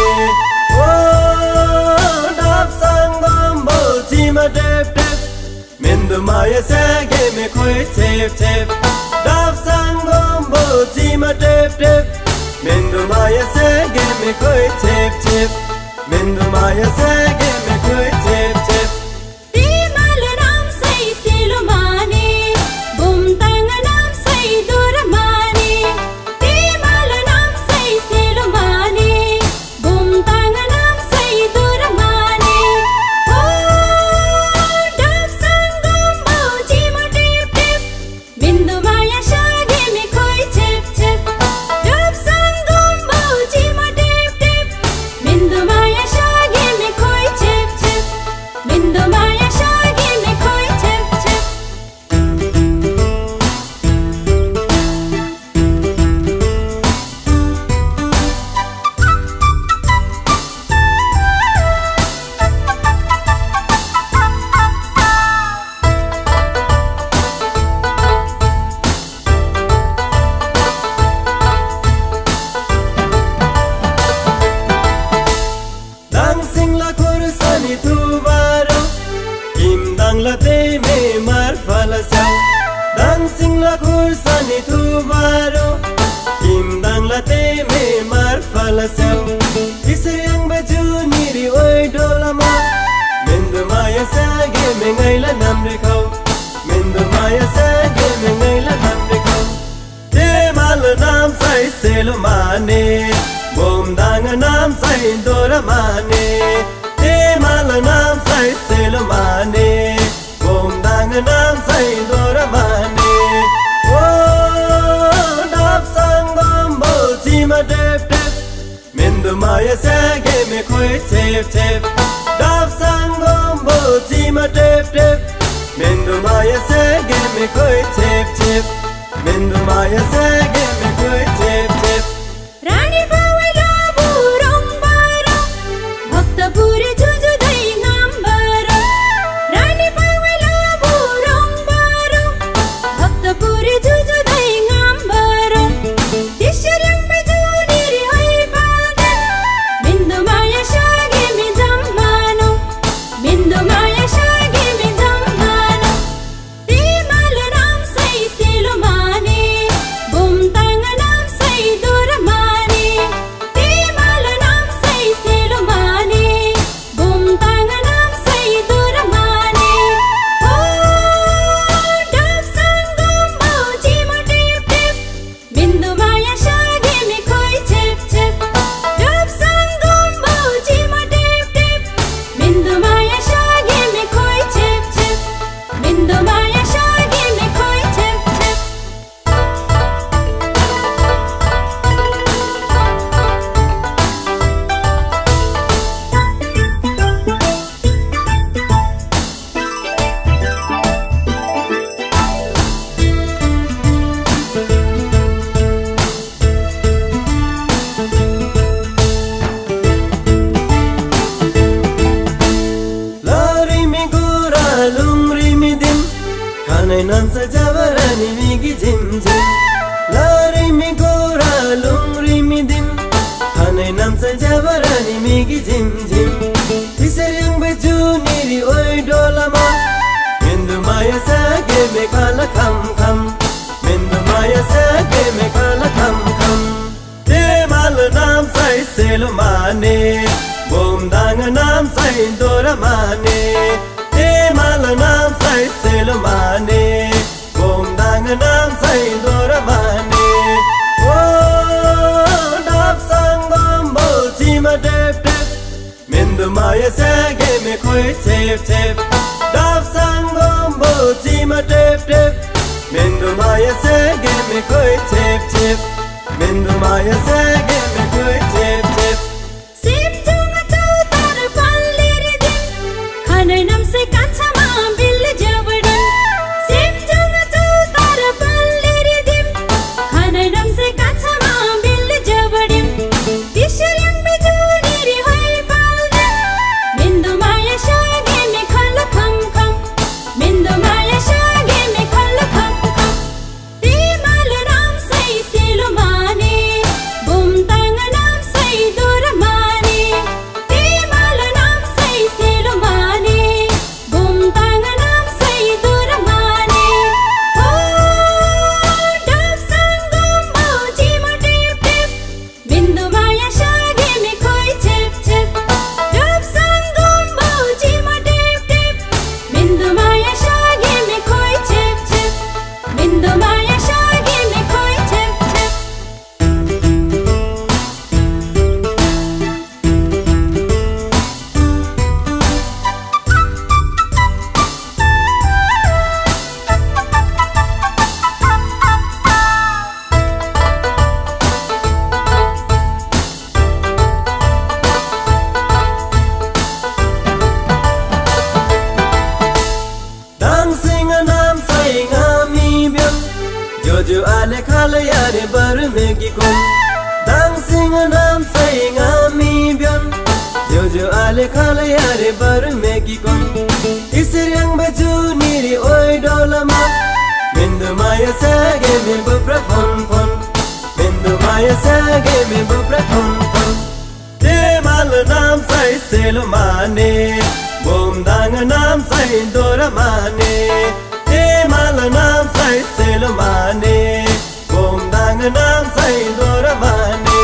oh dap sang gom bo chi ma dep dep mindu maya sa ge me khoi chep chep dap sang gom bo chi ma dep dep mindu maya sa ge me khoi chep chep mindu maya sa ge me khoi chep chep te mal nam say selo mane bom dang nam say dora mane te mal nam say selo mane bom dang nam say dora mane oh dap sang gom bo chi ma dep dep mindu maya sa ge me khoi chep chep dap sang gom bo chi ma dep dep mindu maya sa ge me khoi chep chep mindu maya sa ge me khoi chep chep dang sing la khur sani tu baro kim dang la te me mar phala sa dang sing la khur sani tu baro kim dang la te me mar phala sa isayang ba ju ni ri oi dola ma mindu maya sa ge me ngai la nam re khau mindu maya sa ge me ngai la nam re khau te mal nam sai selo mane bom dang nam sai dora mane te mal nam sai selo mane bom dang nam sai dora mane oh dap sang gom bo chi ma dep dep mindu maya sa ge me khoi chep chep dap sang gom bo chi ma dep dep mindu maya sa ge me khoi chep chep mindu maya sa ge me khoi chep chep रानी बावला बुरong baro Bhaktapur जुजु दै ngam baro रानी बावला burong baro Bhaktapur जुजु दै ngam baro tisharyang baju diri hoi balda mindu maya shage mi jammano mindu maya shage mi jammano te mal nam sai selo mane bom tang nam sai dora mane te mal nam sai selo mane bom tang nam sai dora mane oh dap sang gom bo chi ma dep dep mindu maya shage me khoi chep chep dap sang gom bo chi ma dep dep mindu maya shage me khoi chep chep mindu maya shage me khoi chep chep lari mi gura lungri mi dim khanai nam sa jabarani mi gi jim jim lari mi gura lungri mi dim khanai nam sa jabarani mi gi jim jim isayang ba ju ni ri oi dola ma mindu maya sa ge me khala kham kham mindu maya sa ge me khala kham kham te mal nam sai selo mane bom dang nam sai dora mane te mal nam sai selo mane bom dang nam sai dora mane oh dap sang gom bo chi ma dep dep mindu maya sa ge me khoi chep chep dap sang gom bo chi ma dep dep mindu maya sa ge me khoi chep chep mindu maya sa ge me khoi chep chep sim junga chau tar pallir din khanai nam se kancha ma bil jabdan sim junga chau tar pallir din khanai nam se kancha ma bil jabdan tisharyang baju diri hoi balda mindu maya shage me khala kham kham mindu maya shage Jojo ale khala yare bar megi kon Dang sing nam say ngami bion Jojo ale khala yare bar megi kon Isiryang baju niri oi dolama Mindu maya sage me bupra pon pon Mindu maya sage me bupra pon pon Te mal nam say selo mane Bom dang nam say dora mane Te mal nam say selo mane Bom dang nam say dora mane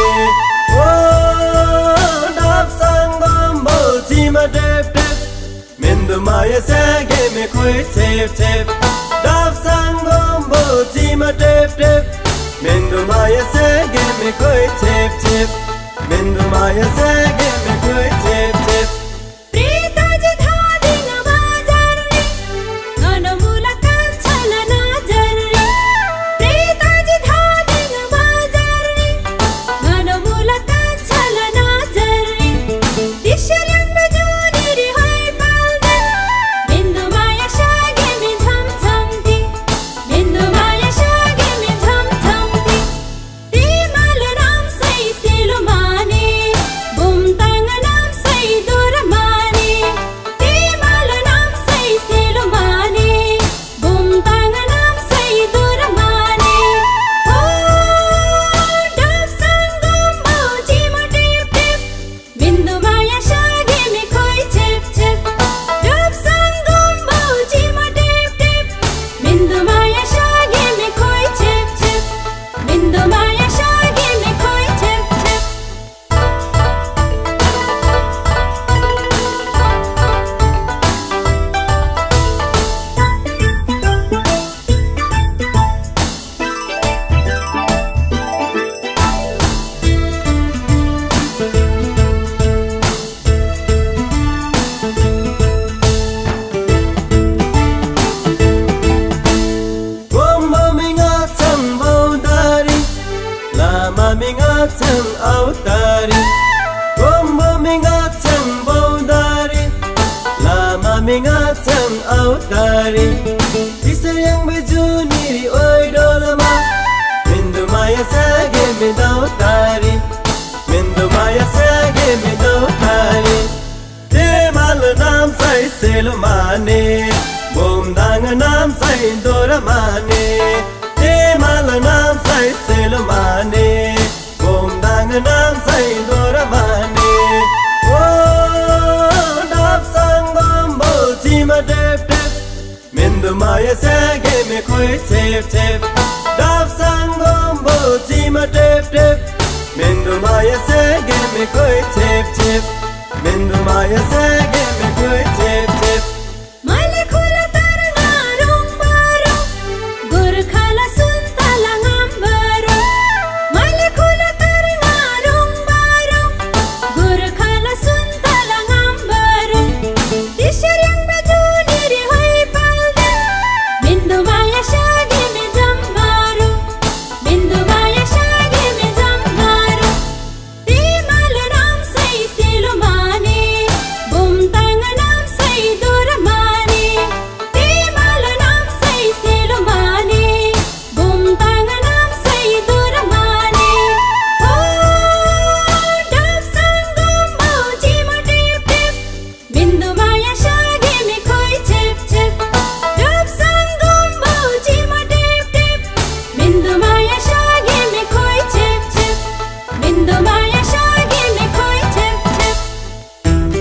Oh dap sang gom bo chima dep dep Mindu maya sage me koi tep tep Dap sang gom bo chima dep dep Mindu maya sage me koi tep tep Mindu maya sage me koi tep tep प्रीताजी थादिङ बाजारले गनो मुलाकात छल नजरले प्रीताजी थादिङ बाजारले गनो मुलाकात छल नजरले दिशरङ बजुनेरी होइ पाल्दा बिन्दु माया सागे मे झम झमती बिन्दु माया सागे मे झम झमती तिमाल नाम सै सेलो माने बुम ताङ नाम सै दोर माने तिमाल नाम सै सेलो माने बुम ताङ नाम सै दोर माने हो डब सङ्गम बाउजी म टेप टेप बिन्दु माया सागे मे खोइ छेप छेप डब सङ्गम बाउजी म टेप टेप बिन्दु माया सागे मे खोइ छेप छेप बिन्दु माया सागे मे खोइ छेप छेप Gomba minga chang baudari Lama minga chang autari Gomba minga chang baudari Lama minga chang autari Isaryang baju niri oi dolama Mindu maya sage me dautari Mindu maya sage me dautari Te mal nam say selo mane Bom dang nam say dora mane Te mal nam say selo mane Bom dang nam say dora mane Oh dap sang gom bo chima dep dep Mindu maya sage me koi tep tep Dap sang gom bo chima dep dep Mindu maya sage me koi tep tep Mindu maya sage me koi tep tep मैले खुला तरंगा रुम्बारो गोरखाला सुन्तला ngambaro मैले खुला तरंगा रुम्बारो गोरखाला सुन्तला ngambaro दिशरङ बजुनेरी होइ पाल्दा बिन्दु माया सागे मे जम्बारो बिन्दु माया सागे मे जम्बारो तिमाल नाम सै सेलो माने बुम ताङ नाम सै दोर माने तिमाल नाम सै सेलो माने बुम ताङ नाम सै दोर माने हो डब सङ्गम बाउजी म टेप टेप बिन्दु माया सागे मे खोइ छेप छेप डब सङ्गम बाउजी म टेप टेप बिन्दु माया सागे मे खोइ छेप छेप बिन्दु माया सागे मे खोइ छेप छेप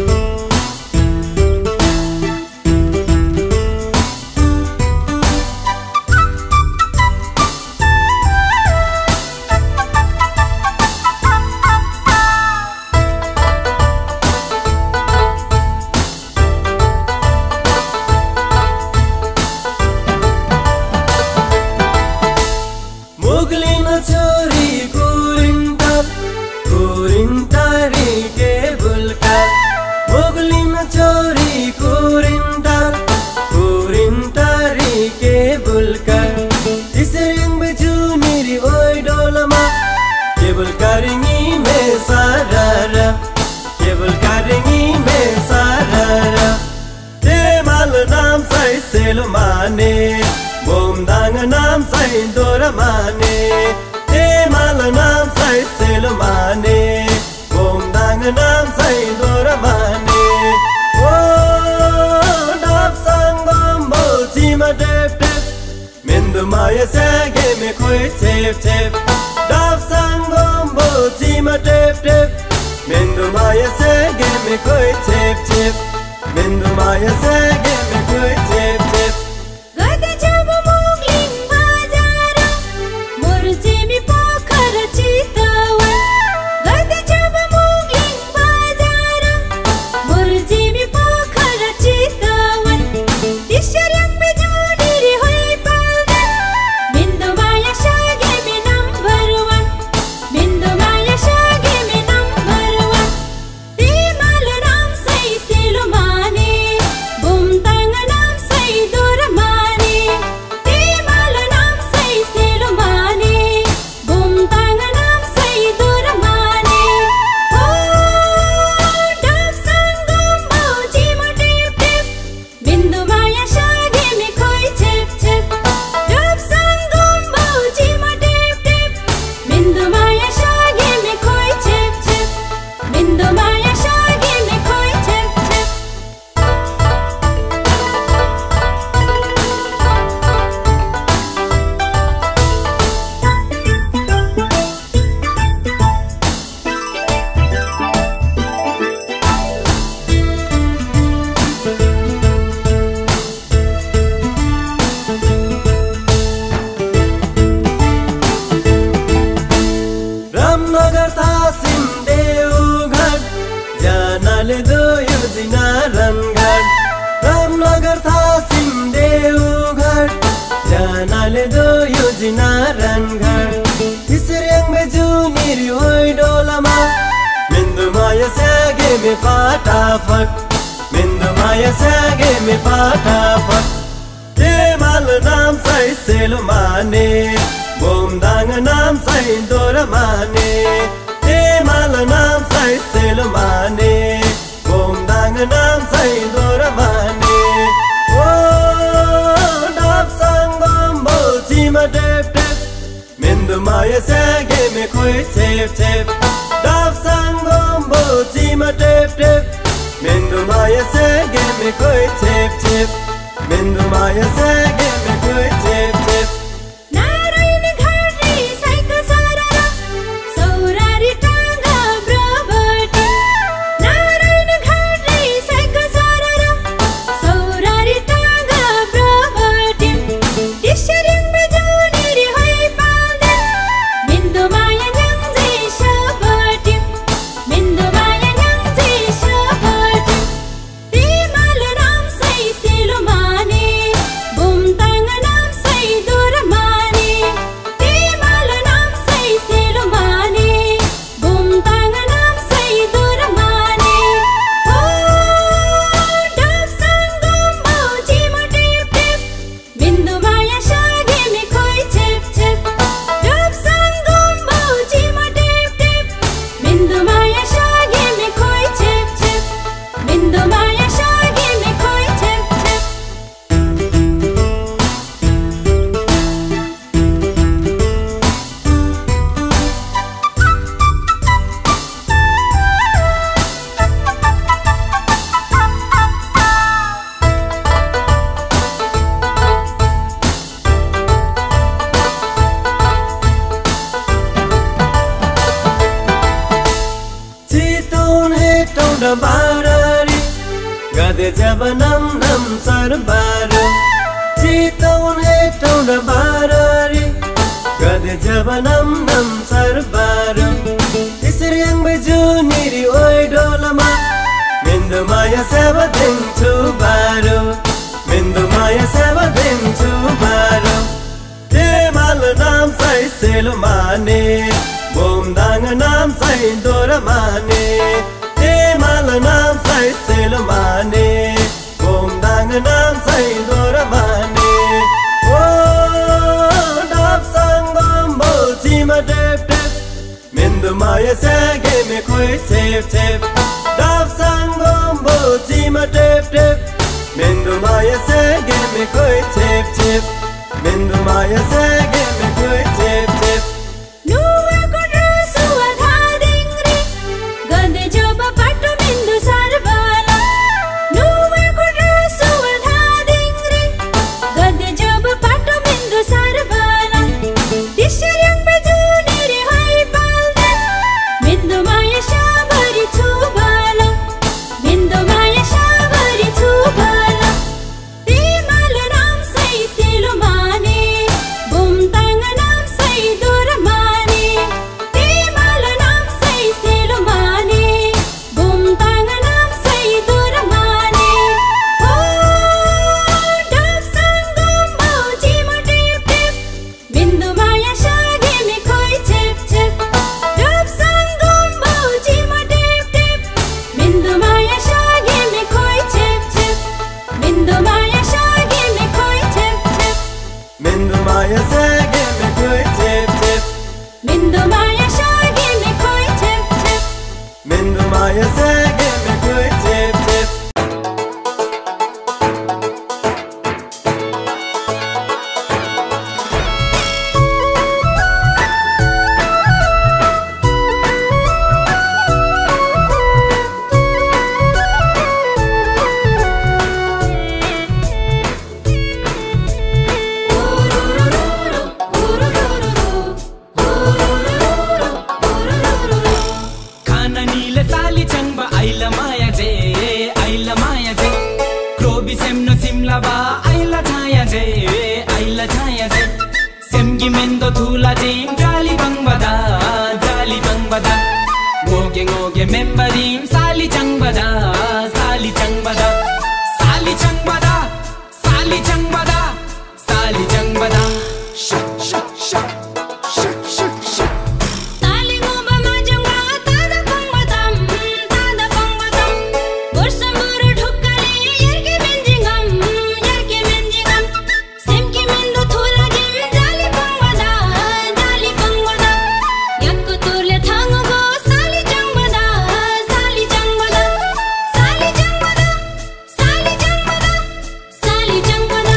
Muglin chori kurintar kurintari ke bulkar Muglin chori kurintar kurintari ke bulkar Isaryang baju niri oi dolama ke bulkaringi me sarara ke bulkaringi me sarara Te mal nam say selo mane bom dang nam say dora mane te mal nam say selo mane bom dang nam say dora mane oh dap sang bom bo chi ma dep dep min do maya sa ge me khoi chep chep dap sang bom bo chi ma dep dep min do maya sa ge me khoi chep chep min do maya sa ge me khoi chep chep gade jab mugling bazara murje mi pokhar chitawa gade jab mugling bazara murje mi pokhar chitawa tisharyang pe jodi ri hoi palda bindu maya shage me number one bindu maya shage me number one te mal ram sai selo mane bum tang nam sai dur mane te mal nam sai selo mane bum tang nam sai dur mane oh dap sangam bauji ma tip tip bindu maya shage me khoi chep chep dap sangam bauji ma tip tip bindu maya shage me khoi chep chep bindu maya shage me khoi chep chep Ramnagar था सिंधेउघाट जानाले दो योजना रनघाट रामनगर था सिंधेउघाट जानाले दो योजना रनघाट इसरेंग में junior होई डोलामा मिंदु माया सागे में फटाफट मिंदु माया सागे में फटाफट ते माल नाम sai selo mane bom dang nam sai dora mane te mal nam sai selo mane bom dang nam sai dora mane oh dap sang bom bo chi ma dep dep mindu maya sage me khoi chep chep dap sang bom bo chi ma dep dep mindu maya sage me khoi chep chep mindu maya sage me khoi chep chep Narayan घाटी cycle सारारा सौरारी टांगा ब्रबटी नारायण घाटी cycle सारारा सौरारी टांगा ब्रबटी तिशरिंग बजूनी रि होई पाल्दा बिंदु माया न्यांजे शबटी बिंदु माया न्यांजे शबटी ते माल नाम sai selo mane bum tang nam sai dur mane te mal nam sai selo mane bum tang nam sai dur mane oh dap sangam bauji ma tip tip bindu maya shage me khoi chep chep dap sangam bauji ma tip tip bindu maya shage me khoi chep chep bindu maya shage me khoi chep chep Chitwan हे टौडा बारारी गदे जब नम नम सरबार चितवन हे टौडा बारारी गदे जब नम नम सरबार इसरियंग बजूनी रि ओइ डोलामा मिंदु माया सेवा दिन्छु बारो मिंदु माया सेवा दिन्छु बारो ते माल नाम sai selo mane bom dang nam sai dora mane te mal nam sai selo mane bom dang nam sai dora mane oh dap sang bom bo chi ma dep dep mindu maya sage me khoi chep chep dap sang bom bo chi ma dep dep mindu maya sage me khoi chep chep mindu maya Maya sage me koi tip tip Nuwa kudru suwa dhadingri Gande joba patu mindu sarbala Nuwa kudru suwa dhadingri Gande joba patu mindu sarbala Tisharyang baju niri hai palda Mindu maya shabari chubala Mindu maya shabari chubala Timal nam sai silumani Bum tang nam sai durmani Timal nam sai silumani Bum tang nam sai durmani Oh dap sangam bauji mo tip tip Bindu maya shage me koi chip chip Dap sangam bauji mo tip tip Bindu maya shage me koi chip chip Bindu maya shage me koi chip chip Mindu Maya sage me koi tip tip Bindu maya shage me koi chip chip Mindu Maya sage me koi tip tip खाना नीले साली चंबा आइला माया जे आइला माया जे क्रोबी सेमनो सिमला बा आइला छाया जे आइला छाया जे सेमगी मेंदो थूला जे जाली बंगबदा जाली बंगबदा ngoge ngoge membarim sali changbada sali changbada sali changbada sali changbada sali changbada shak shak shak shak shak shak Tali ngoba majanga tada pangmadam tada pangmadam Borsamburu dhukkale yerke menjingam yerke menjingam Semki mendu thula jim jali pangmada jali pangmada Yakku turle thangu go sali changbada sali changbada sali changbada sali changbada sali changbada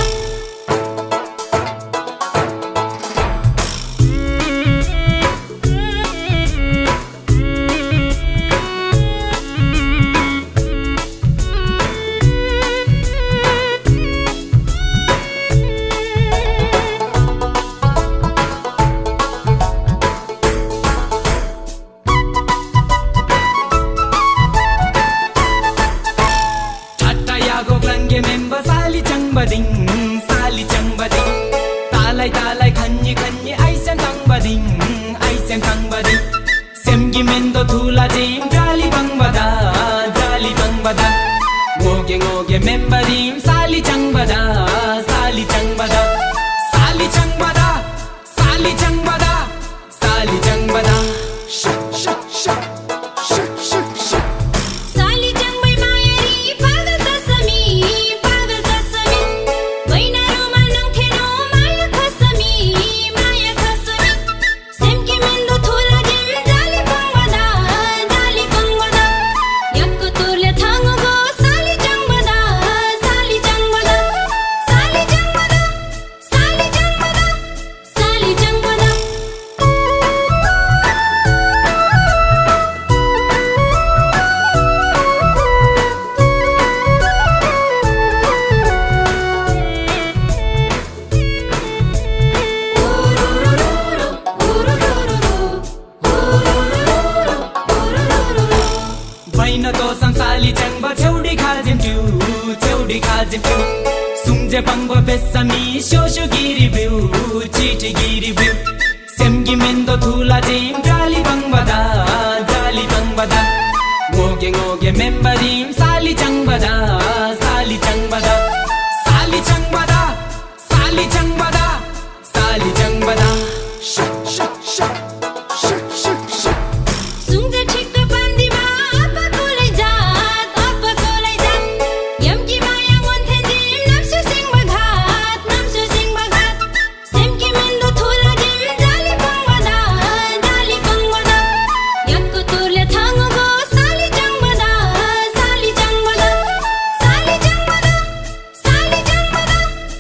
Tata yago glange memba sali changbading sali changbading talai talai khanyi khanyi aisen tangbading aisen tangbading semgi mendo thula jim jali bangbada jali bangbada ngoge ngoge membarim sali changbada sali changbada sali changbada sali changbada sali changbada shak shak shak shak shak shak Sali jangbai mayari pagal tasami pagal tasami Waina rumal nang theno maya khasami maya khasami Semki mendu thula jim jali pangwada jali pangwada Yakku turle thangu go sali jangbada sali jangbada sali jangbada sali jangbada sali jangbada Vaina to sansali changba cheudi khajim tu cheudi khajim tu sungje pangba besami shosho giri biu chiti giri biu semgi mendo thula jim jali bangbada jali bangbada ngoge ngoge membarim sali changbada sali changbada sali changbada sali changbada sali changbada shak shak shak shak shak shak Sungje thik pandi ma apa kolai jat apa kolai jat Yamki maya ngon then jim namsu sing baghat namsu sing baghat Semki mendu thula jim jali pangwada jali pangwada Yakku turle thangu go sali jangbada sali jangbada sali jangbada sali jangbada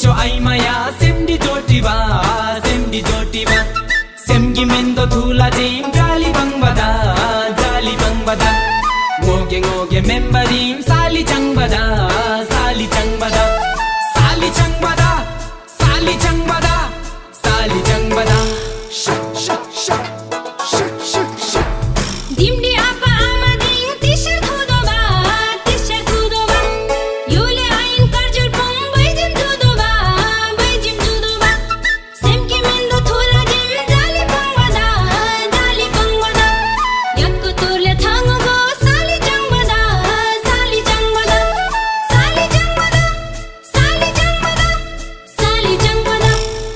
Show ai maya semdi jotiba semdi jotiba semgi mendo thula jim jali bangbada jali bangbada ngoge ngoge membarim sali changbada sali changbada sali changbada sali changbada sali changbada shak shak shak shak shak shak dimdi apa amading tisha thudoba tisha thudoba yule ain karjul pong baijim thudoba baijim thudoba semki mendo thula jim jali pangwada jali pangwada yakku tule thango sali changbada sali changbada sali changbada sali changbada sali changbada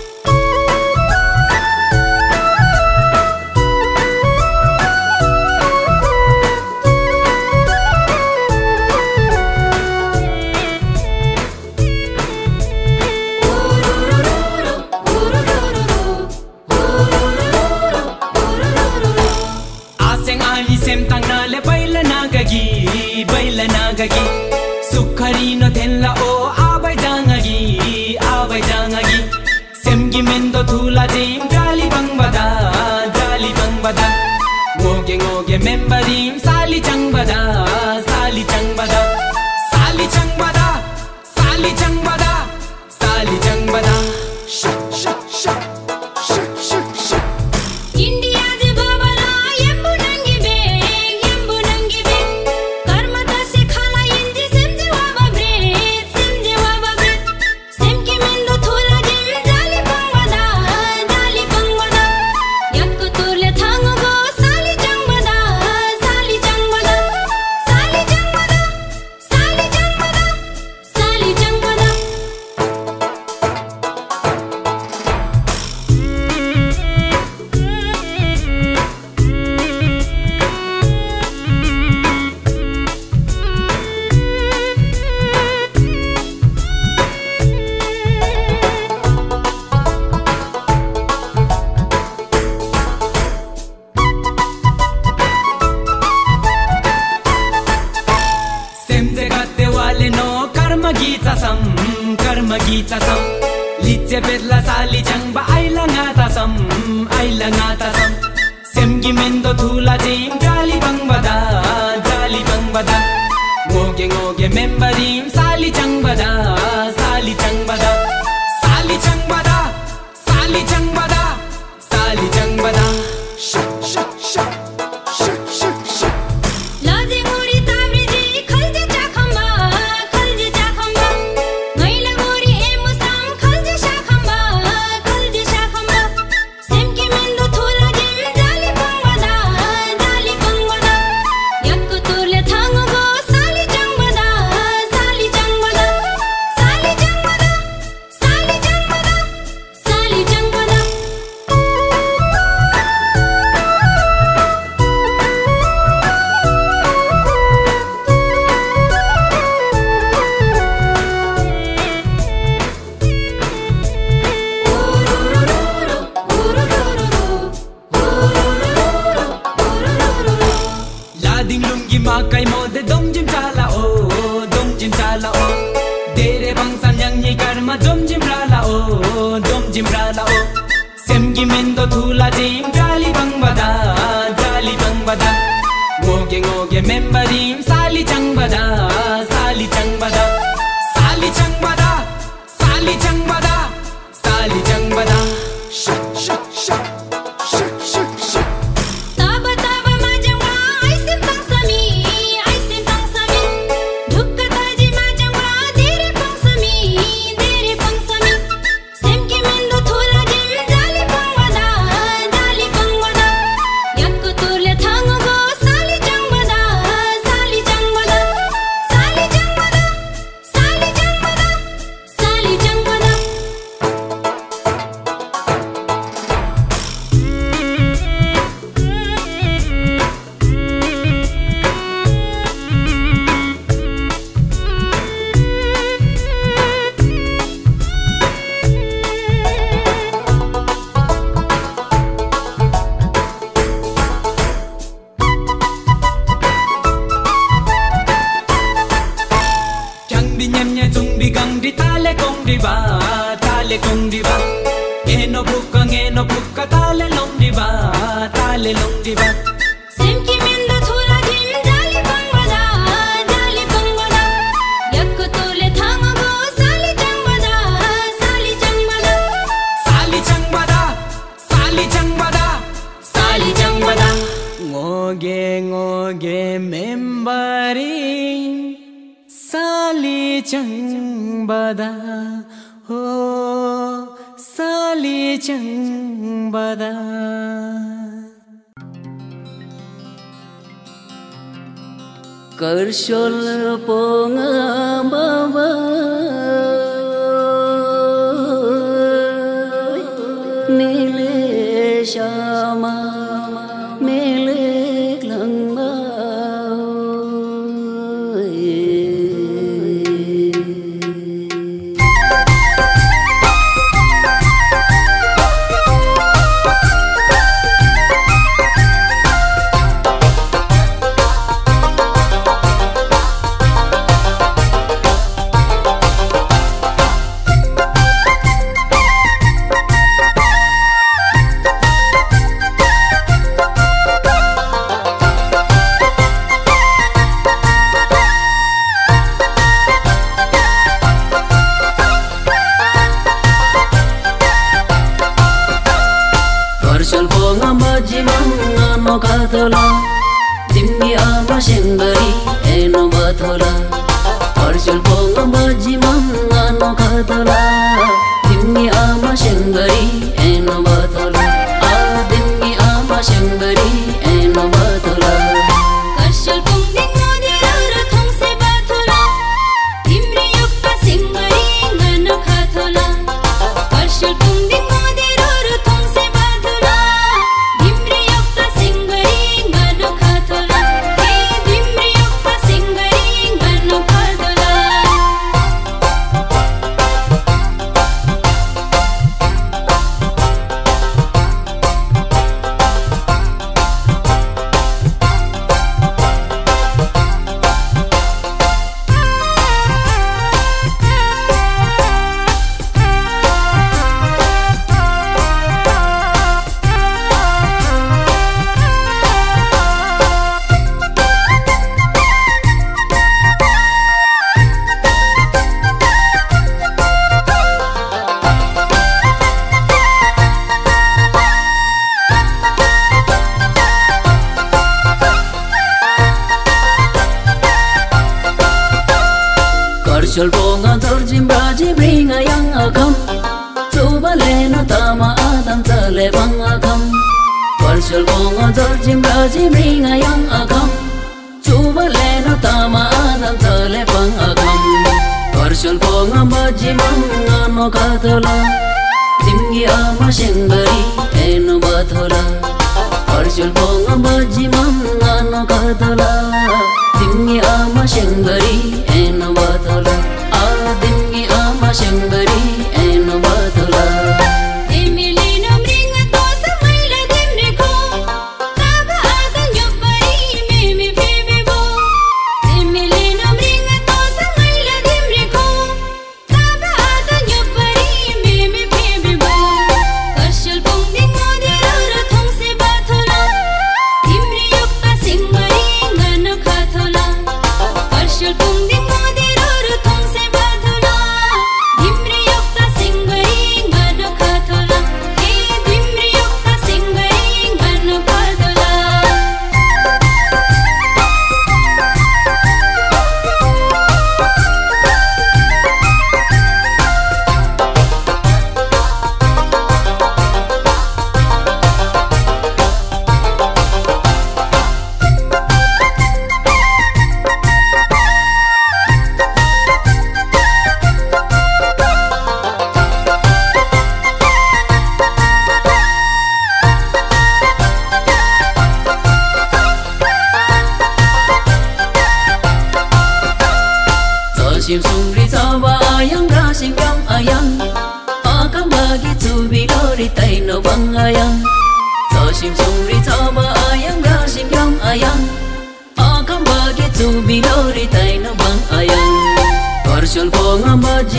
Aseng ali sem tangnale baila nagagi baila nagagi sukhari no thenla o abai jangagi abai jangagi semgi mendo thula jim jali bangbada jali bangbada ngoge ngoge membarim sali changbada sali changbada sali changbada sali changbada sali changbada shak shak shak shak shak shak India je babala yembu nangi be yembu nangi be karma ta se khala inji semje waba bre semje waba bre semki mendo thula jim jali pangwada jali pangwada yakku tule thango sali changbada sali changbada sali changbada sali changbada sali changbada semje gatte wale no karma gita sam karma gita sam liche bedla sali changba aila ngata sam aila ngata sam semgi mendo thula jim jali bangbada jali bangbada ngoge ngoge membarim sali changbada sali changbada sali changbada sali changbada sali changbada shak shak shak shak shak shak लाजे गोरी ताब्रे जी खलजे चाखम्बा खलजे चाखम्बा मैला गोरी ए मुसाम खलजे शाखम्बा खलजे शाखम्बा सेमकी मेंदो थोला gym जाली पंगवदा जाली पंगवदा yakku tule thango sali changbada sali changbada sali changbada sali changbada sali changbada lading lungi makai mode dom jim chala o dom jim chala o dere bangsan yang ni karma dom jim rala o dom jim rala o semgi mendo thula jim jali bangbada jali bangbada ngoge ngoge membarim sali changbada sali changbada sali changbada sali changbada sali changbada shak shak shak shak shak shak Taba taba majangwa aisim pangsami aisim pangsami dhukka taji majangwa dere pangsami dere pangsami semki mendo thula jim jali pangwada jali pangwada yakku tule thango sali changbada sali changbada sali 냠냠냠 중디 강디 탈레 공디바 탈레 공디바 에노 부카 에노 부카 탈레 롱디바 탈레 롱디바 샘키 멘도 토라 짐 잘리 방바다 잘리 방바다 야쿠 토레 탕하고 살리 장바다 살리 장바다 살리 장바다 살리 장바다 살리 장바다 ngoge ngoge membari sali changbada ho sali changbada Kershol ponga baba nile shama mele langma Kathola, Dimmi ama shengari eno bathola. Arshal ponga baji manga no kathola, Dimmi ama shengari eno bathola. Ah, Dimmi ama shengari eno bathola. Arshal ponga modera thong se bathola, Dimri yukka shengari ngano kathola. Arshal ponga modera thong se bathola. Arshal ponga dorjim baji bringa yang akam, Tuba leno tama adam tale bang akam. Arshal ponga dorjim baji bringa yang akam, Tuba leno tama adam tale bang akam. Arshal ponga baji manga no kathola, Dimgi ama shengari eno bathola. Arshal ponga baji manga no kathola, Dimgi ama shengari eno bathola. Ah, Dimgi ama shengari eno bathola. Emilino mringa tosa maila dimre ko, Taga ada nyopari meme bebe bo. Emilino mringa tosa maila dimre ko, Taga ada nyopari meme bebe bo. Arshal ponga modera thong se bathola, Dimri yukka shengari ngano kathola. Arshal ponga modera thong se bathola, Dimri yukka shengari ngano kathola. Hey, Dimri yukka shengari ngano kathola. Sim sungri tawa ayang rasing yang ayang, Akam bagi tubi lori tay no bang ayang. Sim sungri tawa ayang rasing yang ayang, Akam bagi tubi lori tay no bang ayang. Arshal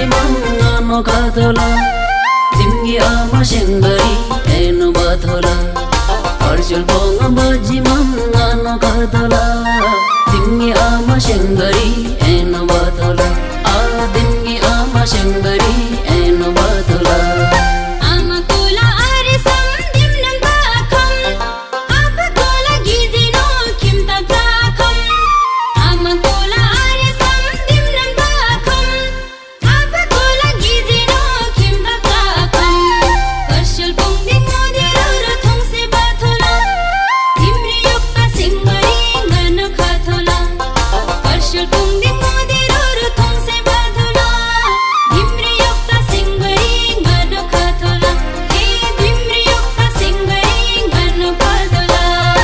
ngano katola Timgi ama sengari eno batola Arjul bonga baji ngano katola Timgi ama sengari eno batola Ah timgi ama sengari eno batola Ama kola arisam dimnan bakam Apa kola gizino kim tabakam Ama kola arisam dimnan bakam Apa kola gizino kim tabakam Karshal pungding modirara thongse bathola Dimri yokta singari ngano khathola Karshal pungding modirara thongse bathola Dimri yokta singari ngano khathola He dimri yokta singari ngano khathola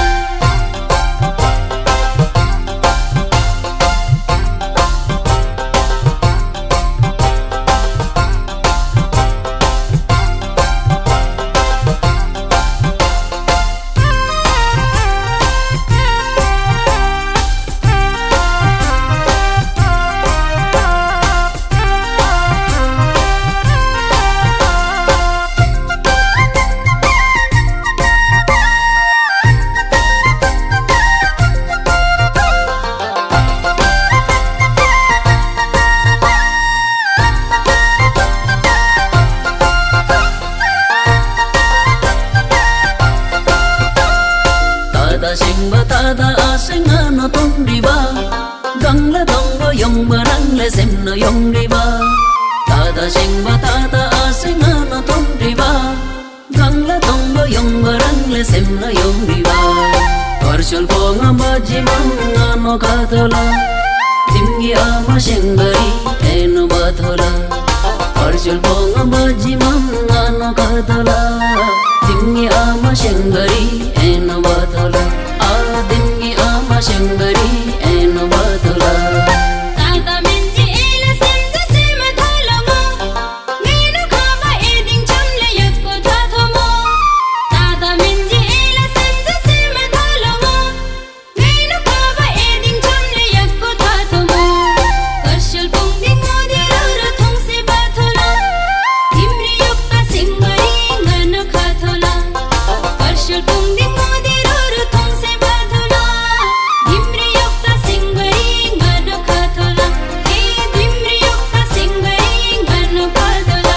Tada singba tada asenga no tongriba Gangla tongbo yongba rangle semno yongriba Tada singba tada asenga no tongriba Gangla tongbo yongba rangle semno yongriba Karshal bonga baji manga no katola Timgi ama sengari eno batola Karshal bonga baji manga no katola Timgi ama sengari eno batola Ah timgi ama sengari eno batola Tata menji ela senja sema thalamo Menu khaba eding chamle yakko thathomo Tata menji ela senja sema thalamo Menu khaba eding chamle yakko thathomo Karshal pungding modirara thongse bathola Dimri yokta singari ngano khathola Karshal pungding modirara thongse bathola Dimri yokta singari ngano khathola He dimri yokta singari ngano khathola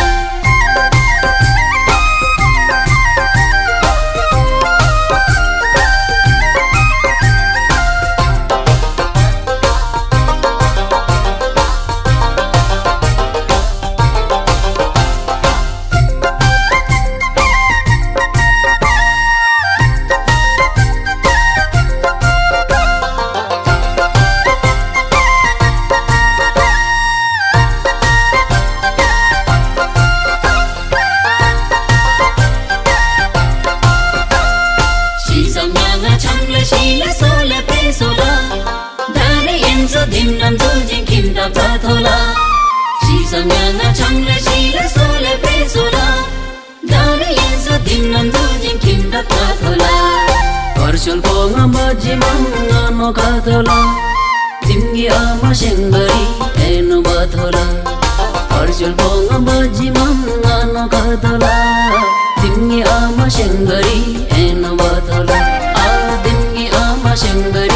Shisam nyanga changle shila sola presola Dare enzo dimnam zujin kim tap tathola Shisam nyanga changle shila sola presola Dare enzo dimnam zujin kim tap tathola Karshal bonga baji manga no katola Timgi ama sengari eno batola Karshal bonga baji manga no katola Timgi ama sengari eno batola Ah timgi ama sengari